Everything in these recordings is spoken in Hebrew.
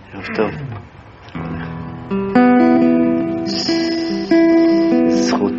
ערב טוב. זכות.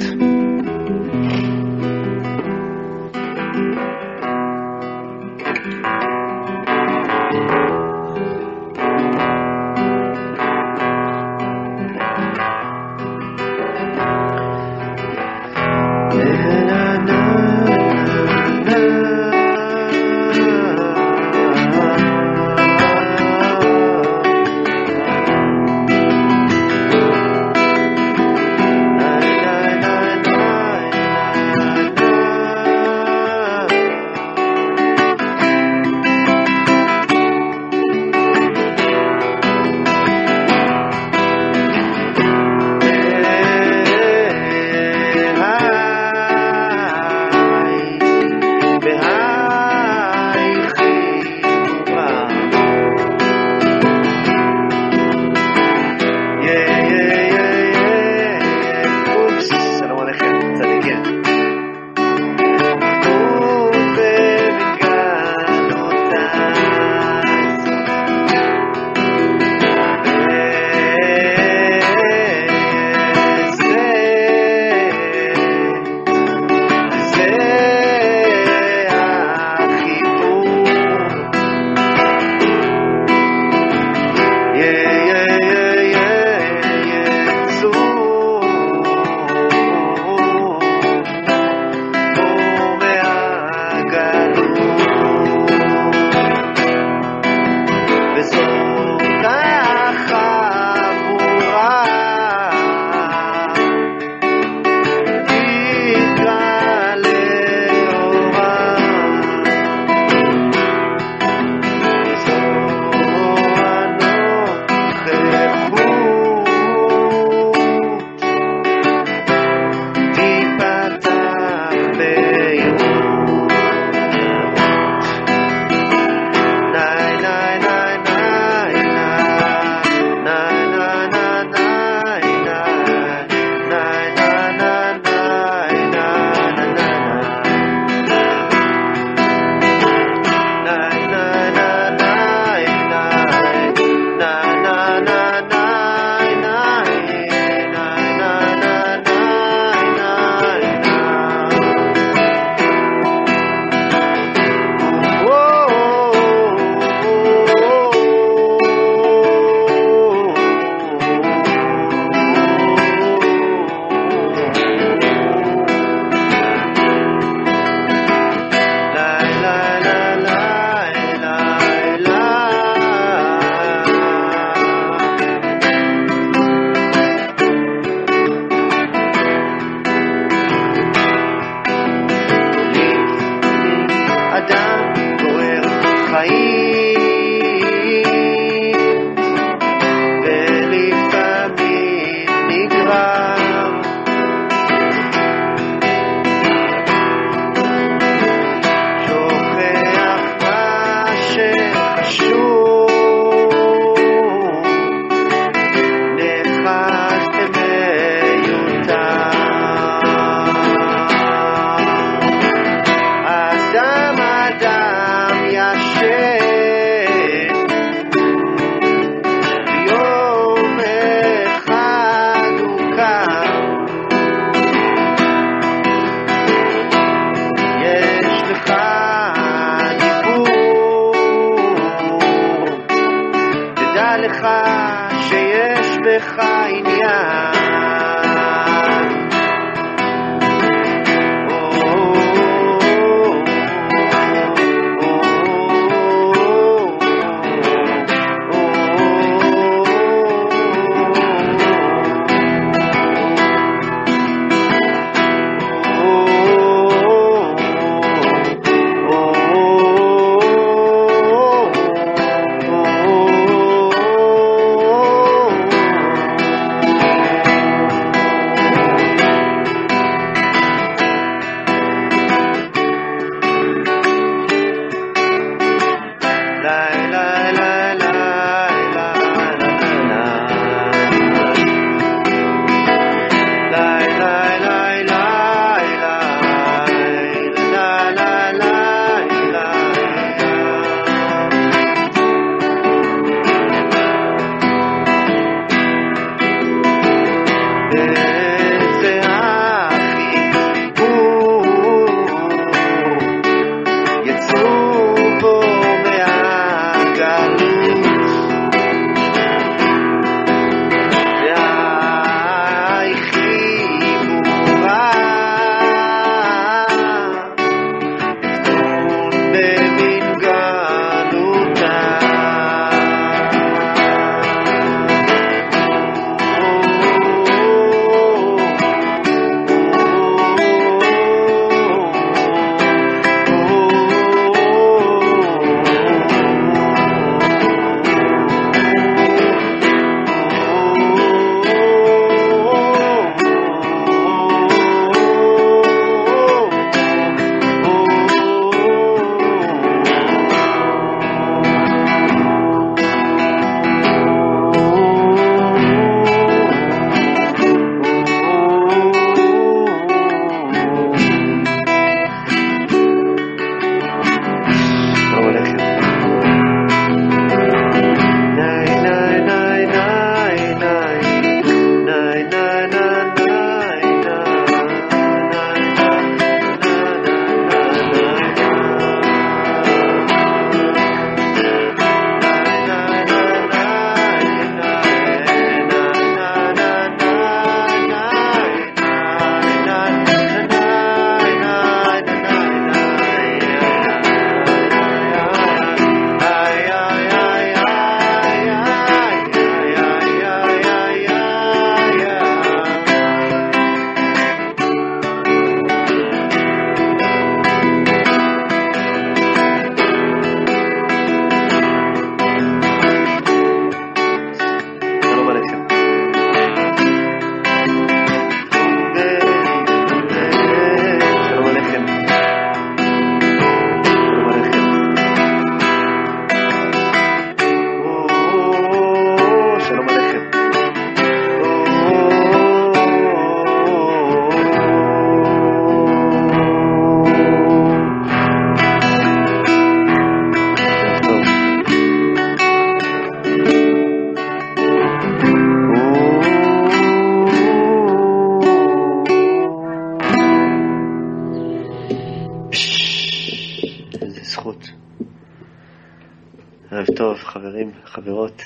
טוב, חברים, חברות.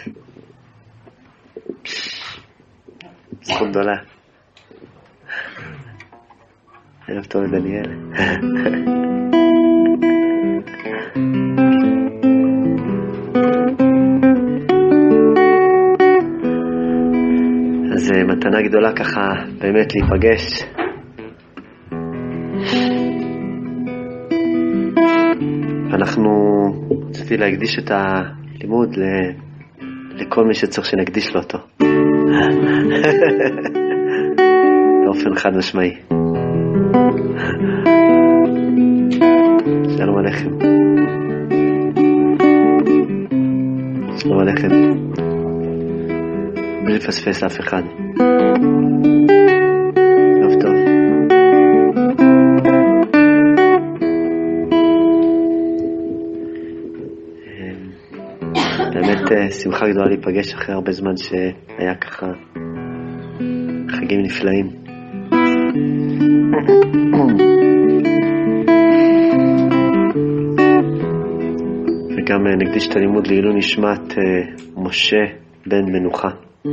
זכות גדולה. ערב טוב לדניאל. אז מתנה גדולה ככה באמת להיפגש. רציתי להקדיש את הלימוד לכל מי שצריך שנקדיש לו אותו. באופן חד משמעי. שלום עליכם. שלום עליכם. בלי לפספס אף אחד. טוב טוב. באמת שמחה גדולה להיפגש אחרי הרבה זמן שהיה ככה חגים נפלאים. וגם נקדיש את הלימוד לעילוי נשמת משה בן מנוחה.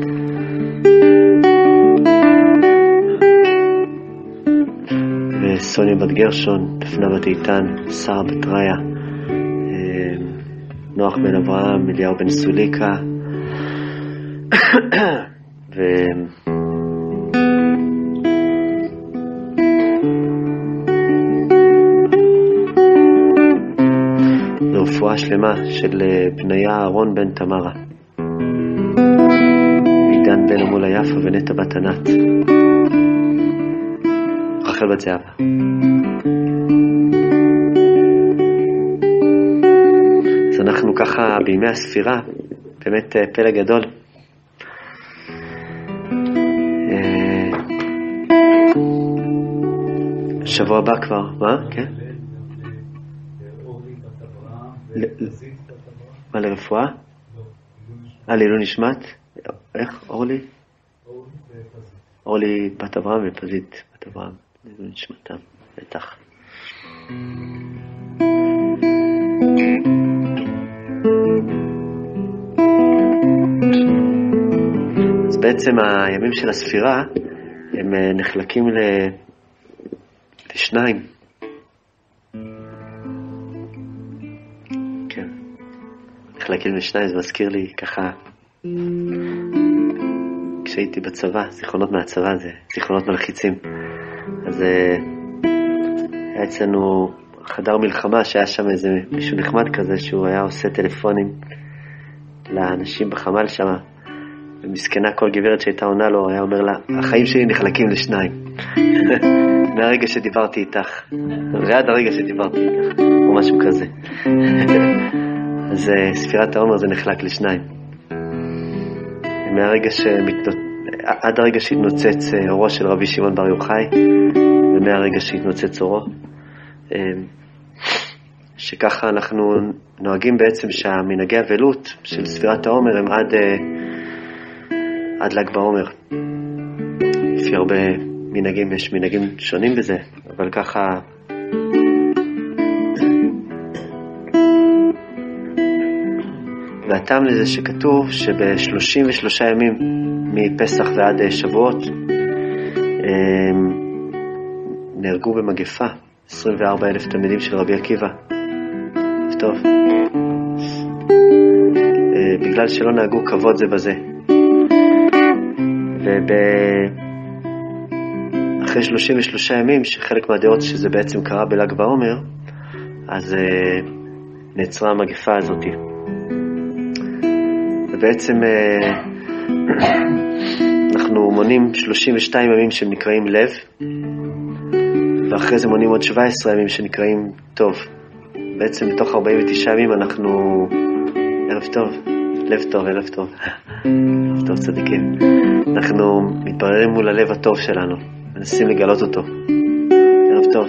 וסוניה בת גרשון, דפנה בת איתן, שרה בת ריה, נוח בן אברהם, אליהו בן סוליקה, לרפואה שלמה של בניה אהרון בן תמרה, עידן בן אמולה יפה ונטע בת ענת, רחל בת זהבה. אז אנחנו ככה בימי הספירה, באמת פלא גדול. שבוע הבא כבר, מה? כן? מה לרפואה? לעילוי נשמת? איך? אורלי? אורלי בת אברהם ופזית בת אברהם. לעילוי נשמתם, בטח. אז בעצם הימים של הספירה הם נחלקים לשניים. כן, נחלקים לשניים. זה מזכיר לי ככה כשהייתי בצבא, זיכרונות מהצבא, זה זיכרונות מלחיצים. אז היה אצלנו חדר מלחמה שהיה שם איזה מישהו נחמד כזה שהוא היה עושה טלפונים לאנשים בחמ"ל שם, ומסכנה כל גברת שהייתה עונה לו היה אומר לה, החיים שלי נחלקים לשניים. מהרגע שדיברתי איתך, ועד הרגע שדיברתי איתך, או משהו כזה. אז ספירת העומר זה נחלק לשניים. עד הרגע שהתנוצץ אורו של רבי שמעון בר יוחאי, ומהרגע שהתנוצץ אורו, שככה אנחנו נוהגים בעצם שהמנהגי אבלות של ספירת העומר הם עד ל"ג בעומר. לפי הרבה מנהגים יש מנהגים שונים בזה, אבל ככה והטעם לזה שכתוב שב-33 ימים מפסח ועד שבועות נהרגו במגפה 24,000 תלמידים של רבי עקיבא. טוב. בגלל שלא נהגו כבוד זה בזה. אחרי 33 ימים, שחלק מהדעות שזה בעצם קרה בל"ג בעומר, אז נעצרה המגפה הזאת. ובעצם אנחנו מונים 32 ימים שנקראים לב, ואחרי זה מונים עוד 17 ימים שנקראים טוב. בעצם בתוך 49 ימים אנחנו ערב טוב, לב טוב, ערב טוב. ערב טוב צדיקים. אנחנו מתבררים מול הלב הטוב שלנו, מנסים לגלות אותו. ערב טוב.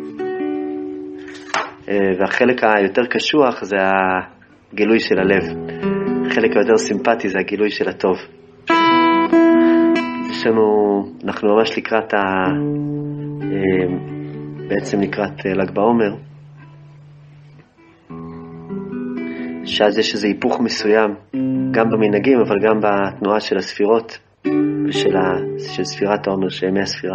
והחלק היותר קשוח זה הגילוי של הלב. החלק היותר סימפטי זה הגילוי של הטוב. אנחנו ממש לקראת בעצם לקראת ל"ג בעומר, שאז יש איזה היפוך מסוים, גם במנהגים, אבל גם בתנועה של הספירות, של ספירת העומר, שימי הספירה.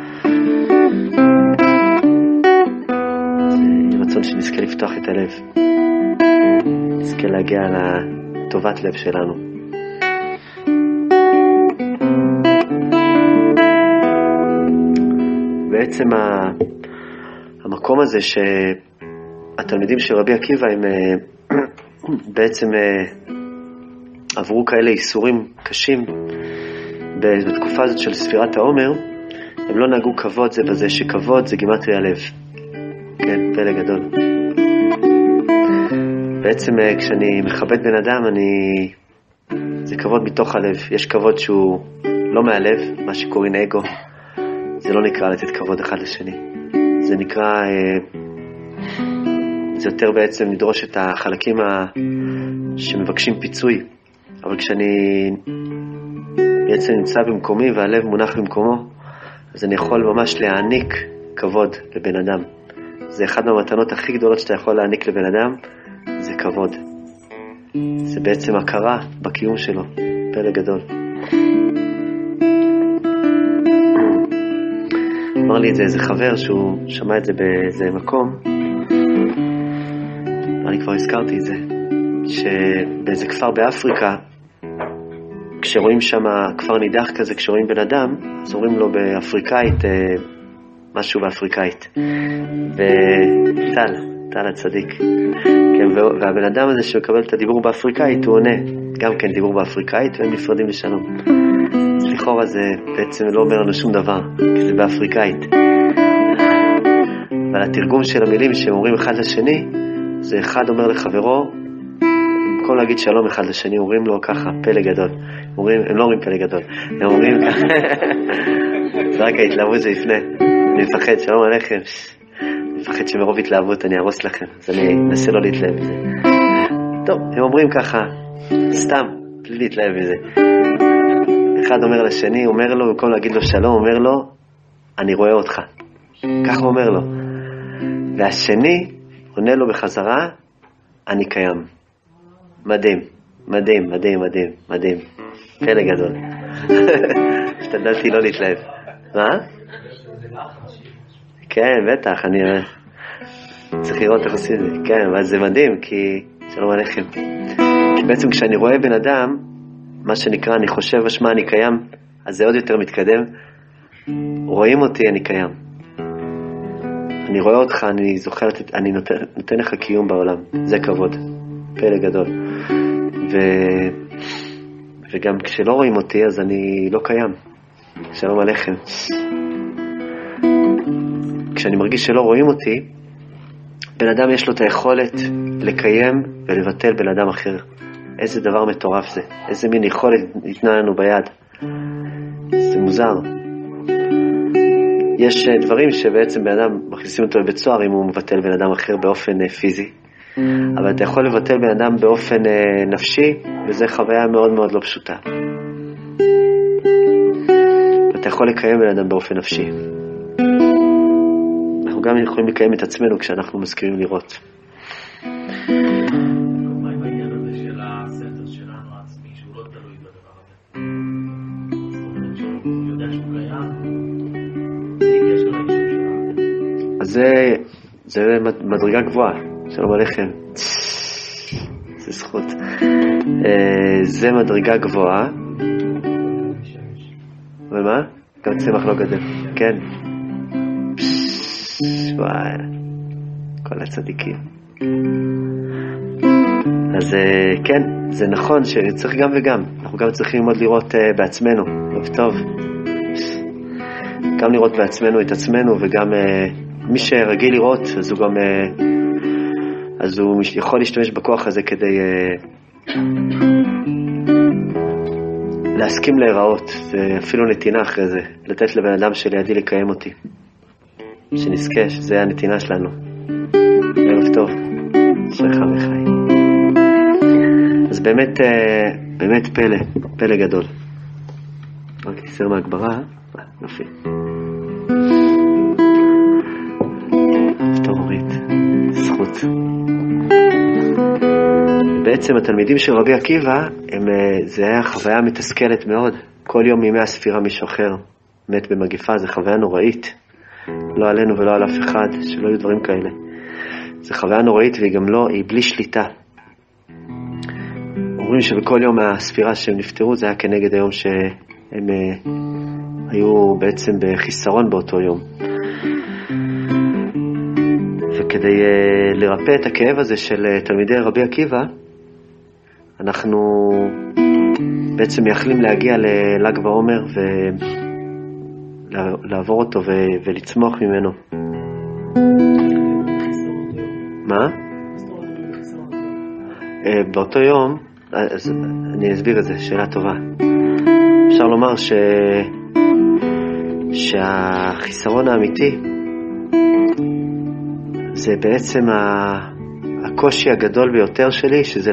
זה רצון שנזכה לפתוח את הלב, נזכה להגיע לטובת לב שלנו. בעצם המקום הזה שהתלמידים של רבי עקיבא הם בעצם עברו כאלה איסורים קשים בתקופה הזאת של ספירת העומר, הם לא נהגו כבוד זה בזה, שכבוד זה גימטרי הלב. כן, פלא גדול. בעצם כשאני מכבד בן אדם, זה כבוד מתוך הלב. יש כבוד שהוא לא מהלב, מה שקוראים אגו. זה לא נקרא לתת כבוד אחד לשני. זה נקרא, זה יותר בעצם לדרוש את החלקים שמבקשים פיצוי. אבל כשאני בעצם נמצא במקומי והלב מונח במקומו, אז אני יכול ממש להעניק כבוד לבן אדם. זה אחד מהמתנות הכי גדולות שאתה יכול להעניק לבן אדם, זה כבוד. זה בעצם הכרה בקיום שלו, פלא גדול. אמר לי את זה איזה חבר שהוא שמע את זה באיזה מקום, אני כבר הזכרתי את זה, שבאיזה כפר באפריקה, כשרואים שם כפר נידח כזה, כשרואים בן אדם, אז אומרים לו באפריקאית, משהו באפריקאית. טל הצדיק. כן, והבן אדם הזה שמקבל את הדיבור באפריקאית, הוא עונה גם כן דיבור באפריקאית, והם נפרדים בשלום. אז לכאורה זה בעצם לא אומר לנו שום דבר, כי זה באפריקאית. אבל התרגום של המילים שהם אומרים אחד לשני, זה אחד אומר לחברו, במקום להגיד שלום אחד לשני, אומרים לו ככה, פלא גדול. הם לא אומרים פלא גדול, הם אומרים ככה. זה רק ההתלהבות זה יפנה. אני מפחד, שלום עליכם. אני מפחד שמרוב התלהבות אני ארוס לכם, אז אני אנסה לא להתלהב מזה. טוב, הם אומרים ככה, סתם, בלי להתלהב מזה. אחד אומר לשני, אומר לו, במקום להגיד לו שלום, אומר לו, אני רואה אותך. ככה הוא אומר לו. והשני עונה לו בחזרה, אני קיים. מדהים, מדהים, מדהים, מדהים, מדהים. פלא גדול. השתדלתי לא להתלהב. מה? כן, בטח, אני צריך לראות איך עושים את זה. כן, אבל זה מדהים, כי שלום עליכם. כי בעצם כשאני רואה בן אדם, מה שנקרא, אני חושב משמע אני קיים, אז זה עוד יותר מתקדם. רואים אותי, אני קיים. אני רואה אותך, אני זוכר, אני נותן לך קיום בעולם. זה כבוד. פלא גדול. וגם כשלא רואים אותי, אז אני לא קיים. שלום עליכם. כשאני מרגיש שלא רואים אותי, בן אדם יש לו את היכולת לקיים ולבטל בן אדם אחר. איזה דבר מטורף זה. איזה מין יכולת ניתנה לנו ביד. זה מוזר. יש דברים שבעצם בן אדם מכניסים אותו לבית סוהר אם הוא מבטל בן אדם אחר באופן פיזי. אבל אתה יכול לבטל בן אדם באופן נפשי, וזו חוויה מאוד מאוד לא פשוטה. אתה יכול לקיים בן אדם באופן נפשי. אנחנו גם יכולים לקיים את עצמנו כשאנחנו מסכימים לראות. מה עם העניין הזה של הסנטר שלנו העצמי, שהוא לא תלוי בדבר הזה? זאת אומרת שהוא יודע שהוא קיים, זה הגיע של האישור שלנו. אז זה מדרגה גבוהה. שלום עליכם. זה זכות. זה מדרגה גבוהה. ומה? גם צמח לא גדל. כן. וואי. כל הצדיקים. אז כן, זה נכון שצריך גם וגם. אנחנו גם צריכים ללמוד לראות בעצמנו. טוב. גם לראות בעצמנו את עצמנו, וגם מי שרגיל לראות, אז הוא יכול להשתמש בכוח הזה כדי להסכים להיראות, ואפילו נתינה אחרי זה, לתת לבן אדם שלידי לקיים אותי. שנזכה, שזה הנתינה שלנו. ערב טוב. שלך וחי. אז באמת פלא גדול. רק ניסר מהגברה. יופי. טוב, אורית. זכות. בעצם התלמידים של רבי עקיבא, זה היה חוויה מתסכלת מאוד. כל יום מימי הספירה מישהו אחר מת במגיפה, זה חוויה נוראית. לא עלינו ולא על אף אחד, שלא יהיו דברים כאלה. זה חוויה נוראית והיא גם לא, היא בלי שליטה. אומרים שבכל יום מהספירה שהם נפטרו, זה היה כנגד היום שהם היו בעצם בחיסרון באותו יום. וכדי לרפא את הכאב הזה של תלמידי רבי עקיבא, אנחנו בעצם מייחלים להגיע לל"ג בעומר ולעבור אותו ולצמוח ממנו. מה? באותו יום, אז אני אסביר את זה, שאלה טובה. אפשר לומר שהחיסרון האמיתי זה בעצם הקושי הגדול ביותר שלי, שזה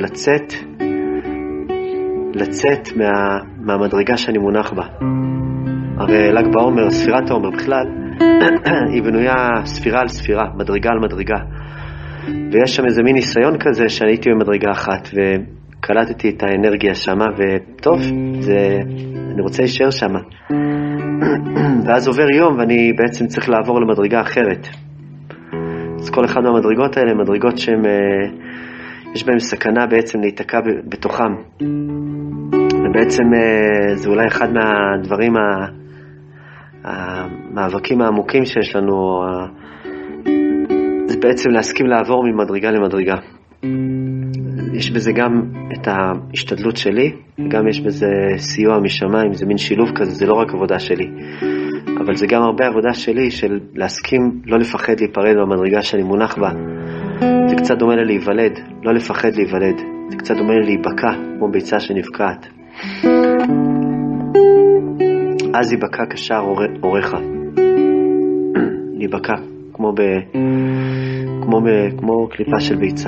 לצאת מהמדרגה שאני מונח בה. הרי ל"ג בעומר, ספירת העומר בכלל, היא בנויה ספירה על ספירה, מדרגה על מדרגה. ויש שם איזה מין ניסיון כזה שאני הייתי במדרגה אחת, וקלטתי את האנרגיה שמה, וטוב, אני רוצה להישאר שמה. ואז עובר יום ואני בעצם צריך לעבור למדרגה אחרת. אז כל אחד מהמדרגות האלה, מדרגות שהן, יש בהן סכנה בעצם להיתקע בתוכם. ובעצם זה אולי אחד מהדברים, המאבקים העמוקים שיש לנו, זה בעצם להסכים לעבור ממדרגה למדרגה. יש בזה גם את ההשתדלות שלי, גם יש בזה סיוע משמיים, זה מין שילוב כזה, זה לא רק עבודה שלי. אבל זה גם הרבה עבודה שלי של להסכים, לא לפחד להיפרד במדרגה שאני מונח בה. זה קצת דומה לי להיוולד, לא לפחד להיוולד. זה קצת דומה לי להיבקע, כמו ביצה שנבקעת. אז ייבקע כשער אורך. להיבקע, כמו קליפה של ביצה.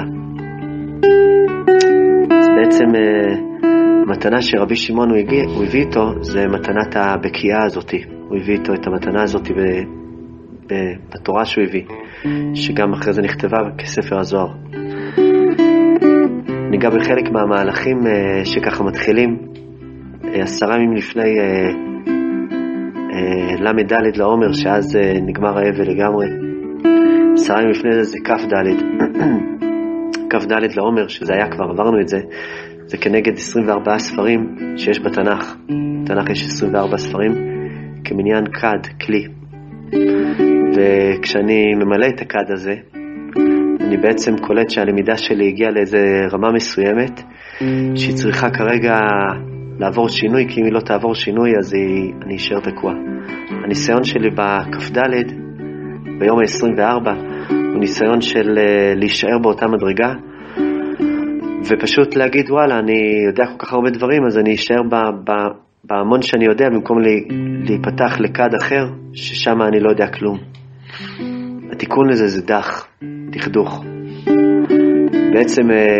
אז בעצם המתנה שרבי שמעון הוא הביא איתו, זה מתנת הבקיעה הזאת. הוא הביא איתו את המתנה הזאת בתורה שהוא הביא, שגם אחרי זה נכתבה כספר הזוהר. ניגע בחלק מהמהלכים שככה מתחילים 10 ימים לפני למד ד' לעומר, שאז נגמר האבל לגמרי. 10 ימים לפני זה כף ד' לעומר, שזה היה כבר, עברנו את זה, זה כנגד 24 ספרים שיש בתנ"ך. בתנ"ך יש 24 ספרים כמניין כד, כלי. וכשאני ממלא את הכד הזה, אני בעצם קולט שהלמידה שלי הגיעה לאיזה רמה מסוימת, שהיא צריכה כרגע לעבור שינוי, כי אם היא לא תעבור שינוי, אז אני אשאר תקוע. הניסיון שלי בכף ד' ביום ה-24, הוא ניסיון של להישאר באותה מדרגה, ופשוט להגיד, וואלה, אני יודע כל כך הרבה דברים, אז אני אשאר בהמון שאני יודע, במקום להיפתח לכד אחר, ששם אני לא יודע כלום. התיקון לזה זה דכדוך. בעצם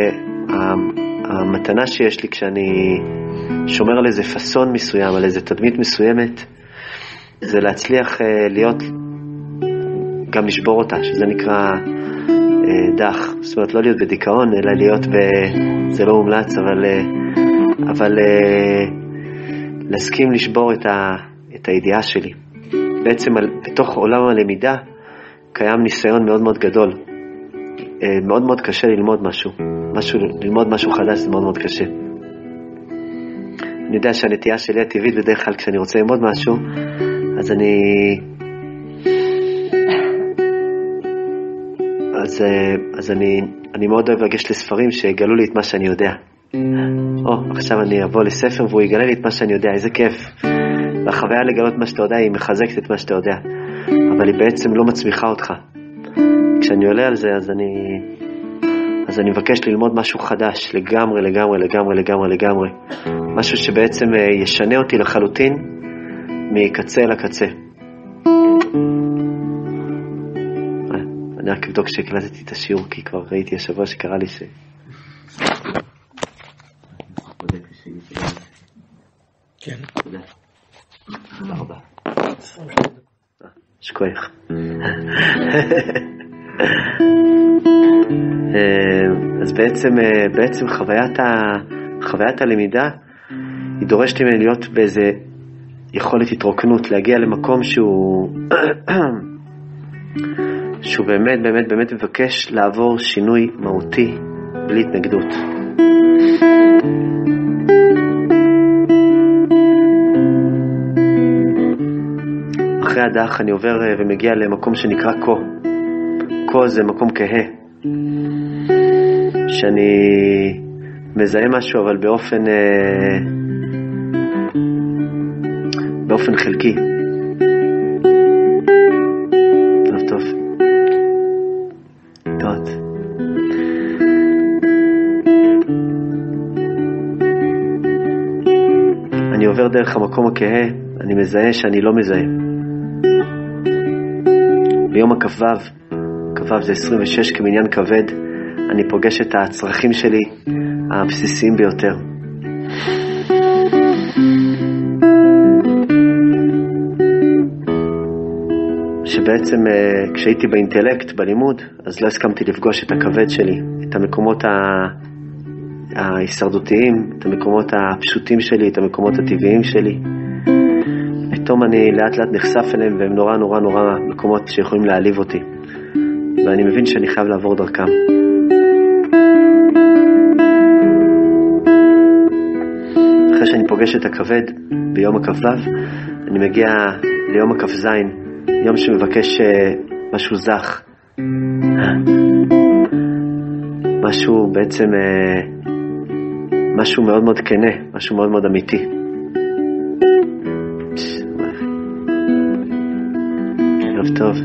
המתנה שיש לי כשאני שומר על איזה פסון מסוים, על איזה תדמית מסוימת, זה להצליח להיות, גם לשבור אותה, שזה נקרא דח. זאת אומרת, לא להיות בדיכאון, אלא להיות זה לא מומלץ, אבל להסכים לשבור את הידיעה שלי. בעצם בתוך עולם הלמידה קיים ניסיון מאוד מאוד גדול. מאוד מאוד קשה ללמוד ללמוד משהו חדש זה מאוד מאוד קשה. אני יודע שהנטייה שלי הטבעית בדרך כלל כשאני רוצה ללמוד משהו, אז אני מאוד אוהב לגשת לספרים שיגלו לי את מה שאני יודע. עכשיו אני אבוא לספר והוא יגלה לי את מה שאני יודע, איזה כיף. והחוויה לגלות מה שאתה יודע היא מחזקת את מה שאתה יודע, אבל היא בעצם לא מצמיחה אותך. כשאני עולה על זה, אז אני מבקש ללמוד משהו חדש, לגמרי, לגמרי, לגמרי, לגמרי, לגמרי. משהו שבעצם ישנה אותי לחלוטין מקצה לקצה. אני רק אבדוק שהקלטתי את השיעור, כי כבר ראיתי השבוע שקרה לי כן. תודה. תודה רבה. שכוח. אז בעצם חוויית הלמידה היא דורשת ממני להיות באיזה יכולת התרוקנות, להגיע למקום שהוא באמת מבקש לעבור שינוי מהותי בלי התנגדות. אחרי הדח אני עובר ומגיע למקום שנקרא כה. כה זה מקום כהה, שאני מזהה משהו אבל באופן חלקי. טוב. אני עובר דרך המקום הכהה, אני מזהה שאני לא מזהה. ביום הכ"ו זה 26 כמניין כבד, אני פוגש את הצרכים שלי הבסיסיים ביותר. שבעצם כשהייתי באינטלקט, בלימוד, אז לא הסכמתי לפגוש את הכבד שלי, את המקומות ההישרדותיים, את המקומות הפשוטים שלי, את המקומות הטבעיים שלי. פתאום אני לאט לאט נחשף אליהם, והם נורא מקומות שיכולים להעליב אותי. ואני מבין שאני חייב לעבור דרכם. אחרי שאני פוגש את הכבד ביום הכ"ו, אני מגיע ליום הכ"ז, יום שמבקש משהו זך. משהו בעצם, משהו מאוד מאוד כנה, משהו מאוד מאוד אמיתי. טוב.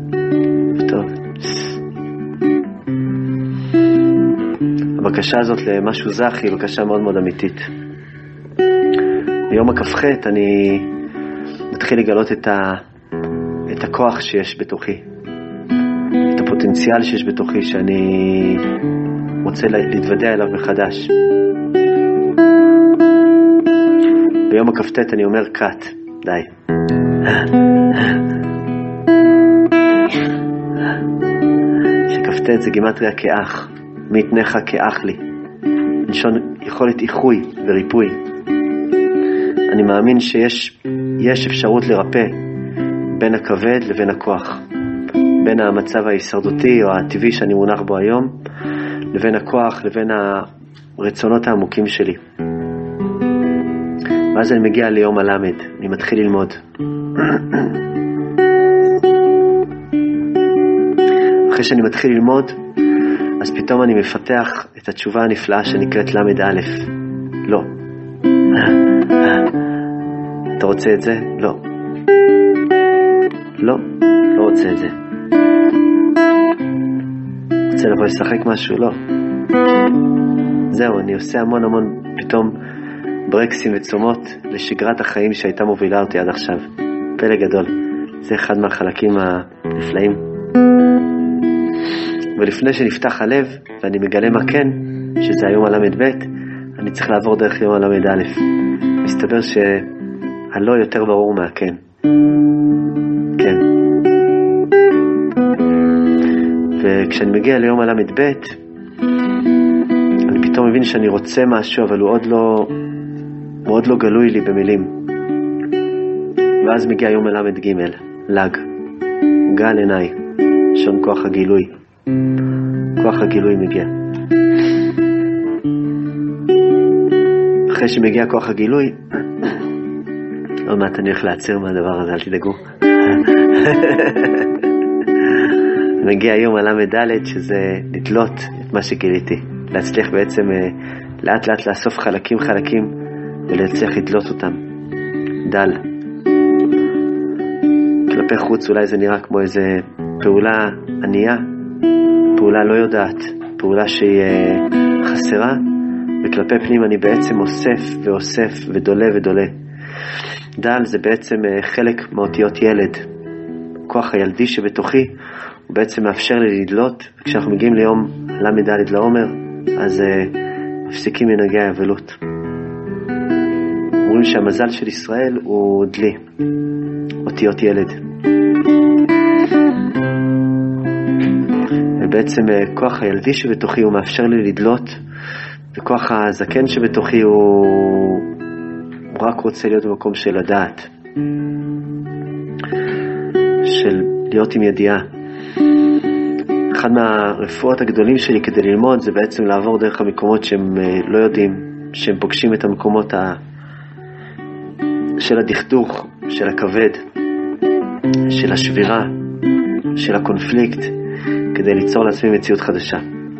הבקשה הזאת למשהו זך היא בקשה מאוד מאוד אמיתית. ביום הכ"ח אני מתחיל לגלות את הכוח שיש בתוכי, את הפוטנציאל שיש בתוכי שאני רוצה להתוודע אליו מחדש. ביום הכ"ט אני אומר קאט, די. שכ"ט זה גימטריה כאח, מתנך כאח לי, נשון יכולת איחוי וריפוי. אני מאמין שיש אפשרות לרפא בין הכבד לבין הכוח, בין המצב ההישרדותי או הטבעי שאני מונח בו היום, לבין הכוח, לבין הרצונות העמוקים שלי. ואז אני מגיע ליום הלמד, אני מתחיל ללמוד. אחרי שאני מתחיל ללמוד, אז פתאום אני מפתח את התשובה הנפלאה שנקראת למד א'. לא. אתה רוצה את זה? לא. לא רוצה את זה. רוצה לבוא לשחק משהו? לא. זהו, אני עושה המון פתאום ברקסים וצומות לשגרת החיים שהייתה מובילה אותי עד עכשיו. פלא גדול. זה אחד מהחלקים הנפלאים. ולפני שנפתח הלב ואני מגלה מה כן, שזה היום הלמד ב', אני צריך לעבור דרך יום הלמד א'. מסתבר שהלא יותר ברור מהכן. כן. וכשאני מגיע ליום הלמד ב', אני פתאום מבין שאני רוצה משהו, אבל הוא עוד לא גלוי לי במילים. ואז מגיע יום הלמד ג', לג, גל עיניי, שון כוח הגילוי. כוח הגילוי מגיע. אחרי שמגיע כוח הגילוי, עוד מעט אני הולך לעצר מהדבר הזה, אל תדאגו. מגיע יום הלמד ד', שזה לתלות את מה שגיליתי. להצליח בעצם לאט לאט לאסוף חלקים ולהצליח לתלות אותם. דל. כלפי חוץ אולי זה נראה כמו איזה פעולה ענייה, פעולה לא יודעת, פעולה שהיא חסרה, וכלפי פנים אני בעצם אוסף ודולה. דל זה בעצם חלק מאותיות ילד. כוח הילדי שבתוכי הוא בעצם מאפשר לי לדלות, וכשאנחנו מגיעים ליום למד ד' לעומר, אז מפסיקים מנהגי האבלות. אומרים שהמזל של ישראל הוא דלי, אותיות ילד. ובעצם כוח הילדי שבתוכי הוא מאפשר לי לדלות, וכוח הזקן שבתוכי הוא רק רוצה להיות במקום של הדעת, של להיות עם ידיעה. אחד מהרפואות הגדולים שלי כדי ללמוד זה בעצם לעבור דרך המקומות שהם לא יודעים, שהם פוגשים את המקומות של הדכדוך, של הכבד, של השבירה, של הקונפליקט, כדי ליצור לעצמי מציאות חדשה.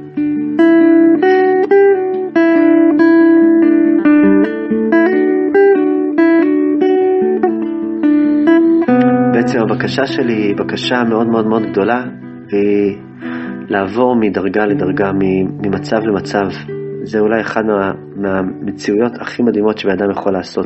בעצם הבקשה שלי היא בקשה מאוד מאוד מאוד גדולה, והיא לעבור מדרגה לדרגה, ממצב למצב. זה אולי אחד מהמציאויות הכי מדהימות שבאדם יכול לעשות.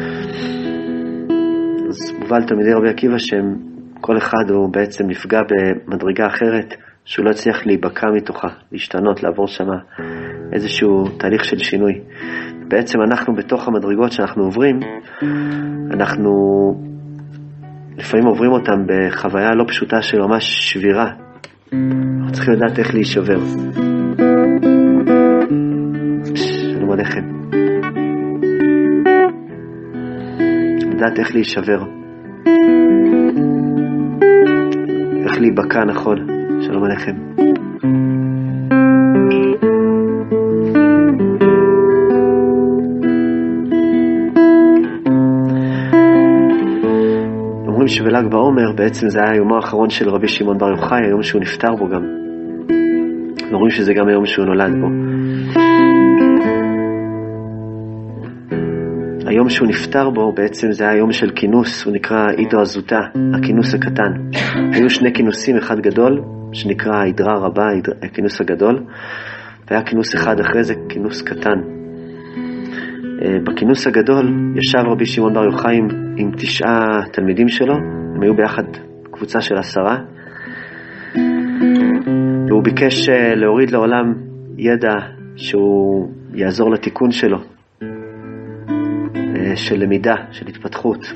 אז מובל תלמידי רבי עקיבא שהם כל אחד הוא בעצם נפגע במדרגה אחרת, שהוא לא הצליח להיבקע מתוכה, להשתנות, לעבור שמה איזשהו תהליך של שינוי. בעצם אנחנו בתוך המדרגות שאנחנו עוברים, אנחנו לפעמים עוברים אותם בחוויה לא פשוטה של ממש שבירה. אנחנו צריכים לדעת איך להישבר. שלום עליכם. לדעת איך להישבר. איך להיבקע נכון. שלום עליכם. אומרים שבל"ג בעומר בעצם זה היה יומו האחרון של רבי שמעון בר יוחאי, היום שהוא נפטר בו גם. אומרים שזה גם היום שהוא נולד בו. היום שהוא נפטר בו בעצם זה היה יום של כינוס, הוא נקרא עידו הזוטה, הכינוס הקטן. היו שני כינוסים, אחד גדול שנקרא עידרה רבה, הכינוס הגדול, והיה כינוס אחד אחרי זה, כינוס קטן. בכינוס הגדול ישב רבי שמעון בר יוחאי עם 9 תלמידים שלו, הם היו ביחד קבוצה של 10, והוא ביקש להוריד לעולם ידע שהוא יעזור לתיקון שלו, של למידה, של התפתחות,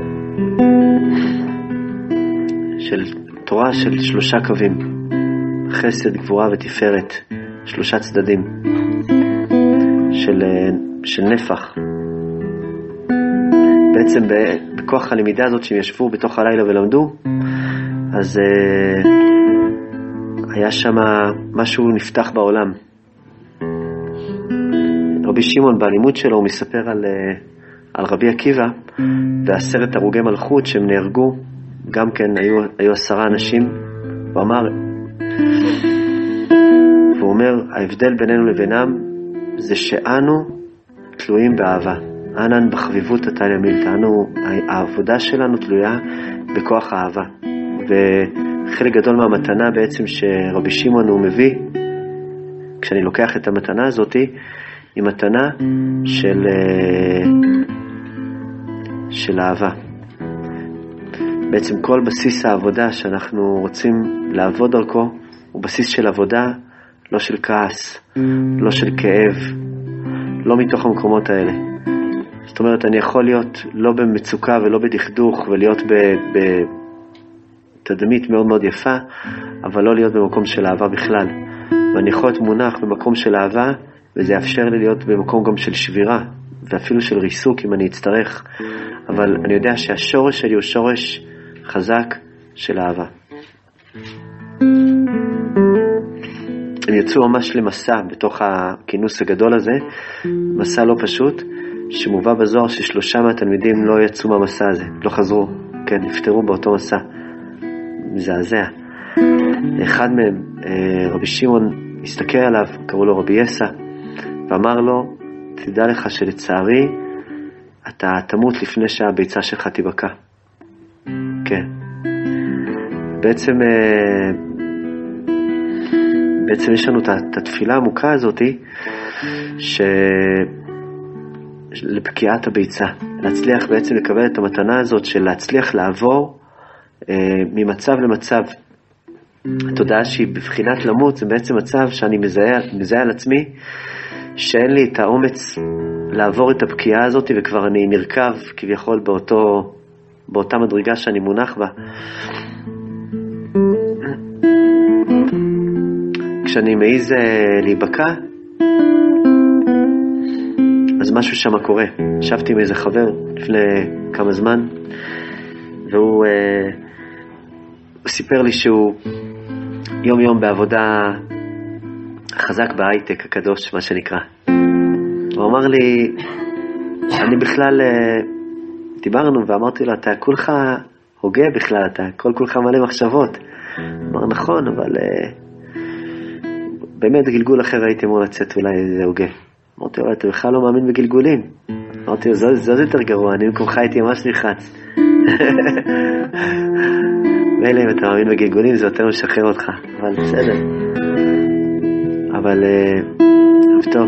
של תורה של 3 קווים, חסד, גבורה ותפארת, 3 צדדים של נפח. בעצם בכוח הלמידה הזאת שהם ישבו בתוך הלילה ולמדו, אז היה שם משהו נפתח בעולם. רבי שמעון בלימוד שלו הוא מספר על רבי עקיבא ו10 הרוגי מלכות שהם נהרגו, גם כן היו 10 אנשים. והוא אומר, ההבדל בינינו לבינם זה שאנו תלויים באהבה. אנן בחביבות התליה מילתא. העבודה שלנו תלויה בכוח האהבה. וחלק גדול מהמתנה בעצם שרבי שמעון הוא מביא, כשאני לוקח את המתנה הזאת, היא מתנה של אהבה. בעצם כל בסיס העבודה שאנחנו רוצים לעבוד דרכו הוא בסיס של עבודה, לא של כעס, לא של כאב, לא מתוך המקומות האלה. זאת אומרת, אני יכול להיות לא במצוקה ולא בדכדוך ולהיות בתדמית מאוד מאוד יפה, אבל לא להיות במקום של אהבה בכלל. ואני יכול להיות מונח במקום של אהבה, וזה יאפשר לי להיות במקום גם של שבירה, ואפילו של ריסוק אם אני אצטרך. אבל אני יודע שהשורש שלי הוא שורש חזק של אהבה. הם יצאו ממש למסע בתוך הכינוס הגדול הזה, מסע לא פשוט, שמובא בזוהר ש3 מהתלמידים לא יצאו מהמסע הזה, לא חזרו, כן, נפטרו באותו מסע. מזעזע. אחד מהם, רבי שמעון, הסתכל עליו, קראו לו רבי יסע, ואמר לו, תדע לך שלצערי, אתה תמות לפני שהביצה שלך תיבקע. כן. בעצם יש לנו את התפילה העמוקה הזאת, לבקיעת הביצה. להצליח בעצם לקבל את המתנה הזאת, של להצליח לעבור ממצב למצב. התודעה שהיא בבחינת למות, זה בעצם מצב שאני מזהה על עצמי, שאין לי את האומץ לעבור את הבקיעה הזאת, וכבר אני נרכב כביכול באותה מדרגה שאני מונח בה. כשאני מעיז להיבקע, אז משהו שם קורה. ישבתי עם איזה חבר לפני כמה זמן, והוא סיפר לי שהוא יום יום בעבודה חזק בהייטק הקדוש, מה שנקרא. הוא אמר לי, אני בכלל, דיברנו ואמרתי לו, אתה כולך הוגה בכלל, אתה כולך מלא מחשבות. אמר, נכון, אבל באמת גלגול אחר הייתי אמור לצאת אולי איזה הוגה. אמרתי לו, אתה בכלל לא מאמין בגלגולים. אמרתי לו, זה יותר גרוע, אני במקומך הייתי ממש נלחץ. מילא אם אתה מאמין בגלגולים זה יותר משחרר אותך, אבל בסדר. אבל טוב.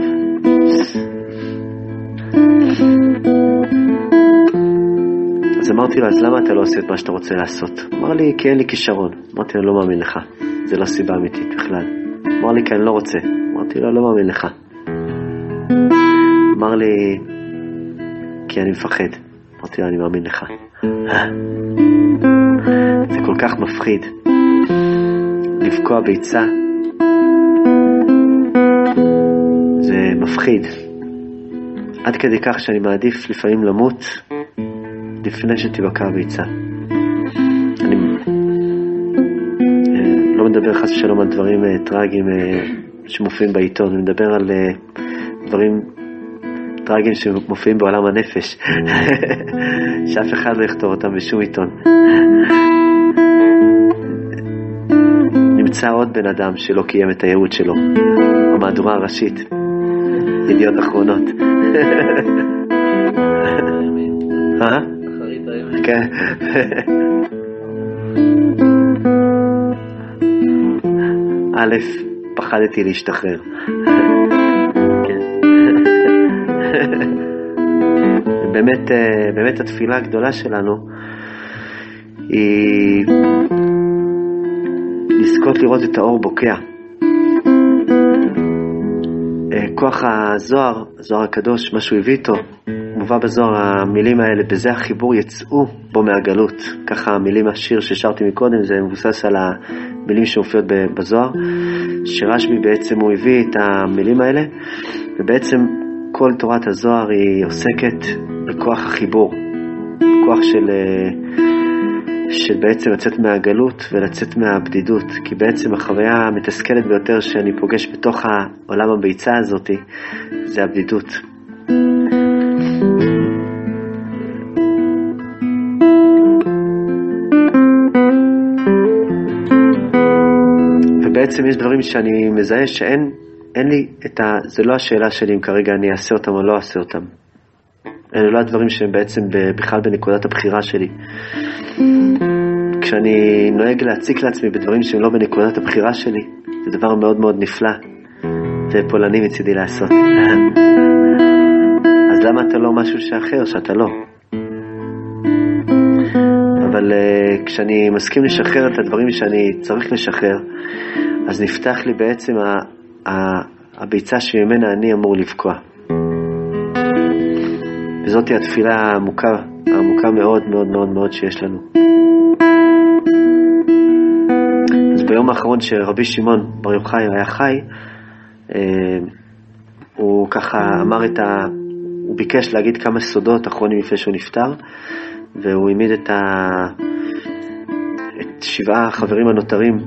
אז אמרתי לו, אז למה אתה לא עושה את מה שאתה רוצה לעשות? אמר לי, כי אין לי כישרון. אמרתי לו, לא מאמין לך, זה לא סיבה אמיתית בכלל. אמר לי, כי אני לא רוצה. אמרתי לו, לא מאמין לך. אמר לי, כי אני מפחד. אמרתי לו, אני מאמין לך. זה כל כך מפחיד לבקוע ביצה, זה מפחיד עד כדי כך שאני מעדיף לפעמים למות לפני שתבקע ביצה. אני לא מדבר חס ושלום על דברים טרגיים שמופיעים בעיתון, אני מדבר על דברים טרגיים שמופיעים בעולם הנפש שאף אחד לא יכתוב אותם בשום עיתון. נמצא עוד בן אדם שלא קיים את הייעוד שלו במהדורה הראשית, ידיעות אחרונות. אחרית האמת. כן. א', פחדתי להשתחרר. באמת התפילה הגדולה שלנו היא לזכות לראות את האור בוקע. כוח הזוהר, הזוהר הקדוש, מה שהוא הביא איתו, מובא בזוהר, המילים האלה, בזה החיבור יצאו בו מהגלות. ככה המילים השיר ששרתי מקודם, זה מבוסס על המילים שהופיעות בזוהר, שרשמי בעצם הוא הביא את המילים האלה, ובעצם כל תורת הזוהר היא עוסקת בכוח החיבור, כוח של בעצם לצאת מהגלות ולצאת מהבדידות, כי בעצם החוויה המתסכלת ביותר שאני פוגש בתוך העולם הביצה הזאת זה הבדידות. ובעצם יש דברים שאני מזהה שאין לי זה לא השאלה שלי אם כרגע אני אעשה אותם או לא אעשה אותם. אלה לא הדברים שהם בעצם בכלל בנקודת הבחירה שלי. כשאני נוהג להציק לעצמי בדברים שהם לא בנקודת הבחירה שלי, זה דבר מאוד מאוד נפלא ופולני מצידי לעשות. אז למה אתה לא משהו שאחר שאתה לא? אבל כשאני מסכים לשחרר את הדברים שאני צריך לשחרר, אז נפתח לי בעצם הביצה שממנה אני אמור לבקוע. וזאת היא התפילה העמוקה מאוד מאוד מאוד מאוד שיש לנו. אז ביום האחרון שרבי שמעון בר יוחאי היה חי, הוא ככה אמר הוא ביקש להגיד כמה סודות אחרונים לפני שהוא נפטר, והוא העמיד את 7 החברים הנותרים,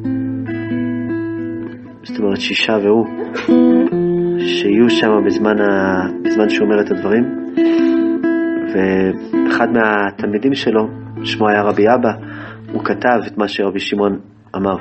זאת אומרת 6 והוא, שיהיו שם בזמן שהוא אומר את הדברים. ואחד מהתלמידים שלו, שמו היה רבי אבא, הוא כתב את מה שרבי שמעון אמר.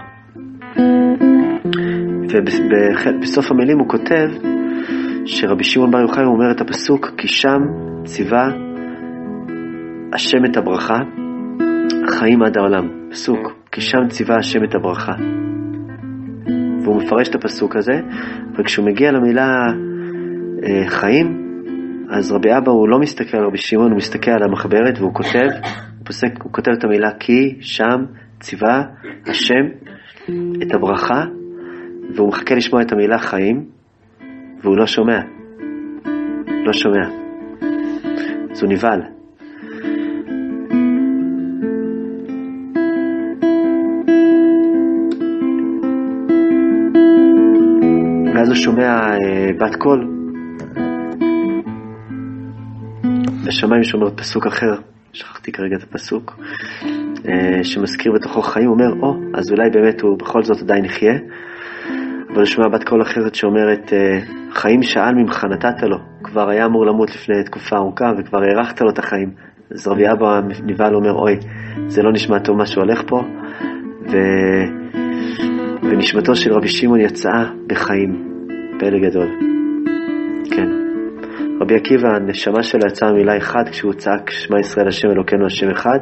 ובסוף המילים הוא כותב שרבי שמעון בר יוחאי אומר את הפסוק, כי שם ציווה השם את הברכה, חיים עד העולם. פסוק, כי שם ציווה השם את הברכה. והוא מפרש את הפסוק הזה, וכשהוא מגיע למילה חיים, אז רבי אבא הוא לא מסתכל על רבי שמעון, הוא מסתכל על המחברת והוא כותב את המילה כי שם ציווה השם את הברכה, והוא מחכה לשמוע את המילה חיים, והוא לא שומע. אז הוא נבהל. הוא שומע בת קול, בשמיים שומע פסוק אחר, שכחתי כרגע את הפסוק, שמזכיר בתוכו חיים, הוא אומר, אז אולי באמת הוא בכל זאת עדיין יחיה, אבל הוא שומע בת קול אחרת שאומרת, חיים שאל ממך נתת לו, כבר היה אמור למות לפני תקופה ארוכה, וכבר הארכת לו את החיים. אז רבי אבא נבהל אומר, אוי, זה לא נשמע טוב מה שהולך פה, ונשמתו של רבי שמעון יצאה בחיים, פלא גדול. כן. רבי עקיבא, הנשמה שלו יצאה מילה אחד, כשהוא צעק שמע ישראל השם אלוקינו השם אחד,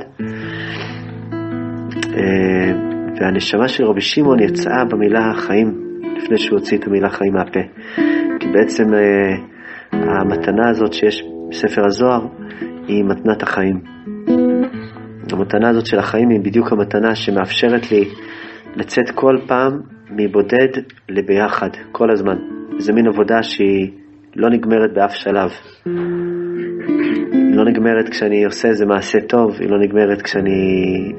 והנשמה של רבי שמעון יצאה במילה חיים, לפני שהוא הוציא את המילה חיים מהפה. כי בעצם המתנה הזאת שיש בספר הזוהר, היא מתנת החיים. המתנה הזאת של החיים היא בדיוק המתנה שמאפשרת לי לצאת כל פעם מבודד לביחד, כל הזמן. זו מין עבודה שהיא לא נגמרת באף שלב. היא לא נגמרת כשאני עושה איזה מעשה טוב, היא לא נגמרת כשאני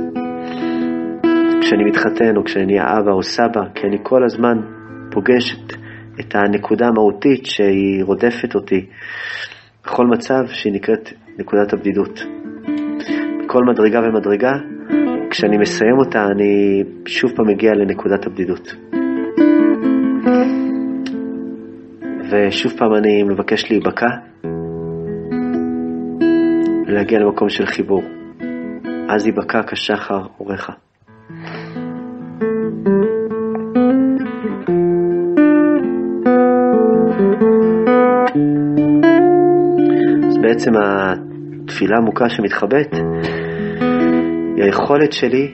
מתחתן או כשאני נהיה אבא או סבא, כי אני כל הזמן פוגש את הנקודה המהותית שהיא רודפת אותי בכל מצב, שהיא נקראת נקודת הבדידות. בכל מדרגה ומדרגה, כשאני מסיים אותה, אני שוב פעם מגיע לנקודת הבדידות. ושוב פעם אני מבקש להיבקע, להגיע למקום של חיבור. אז ייבקע כשחר אורך. אז בעצם התפילה העמוקה שמתחבאת היא היכולת שלי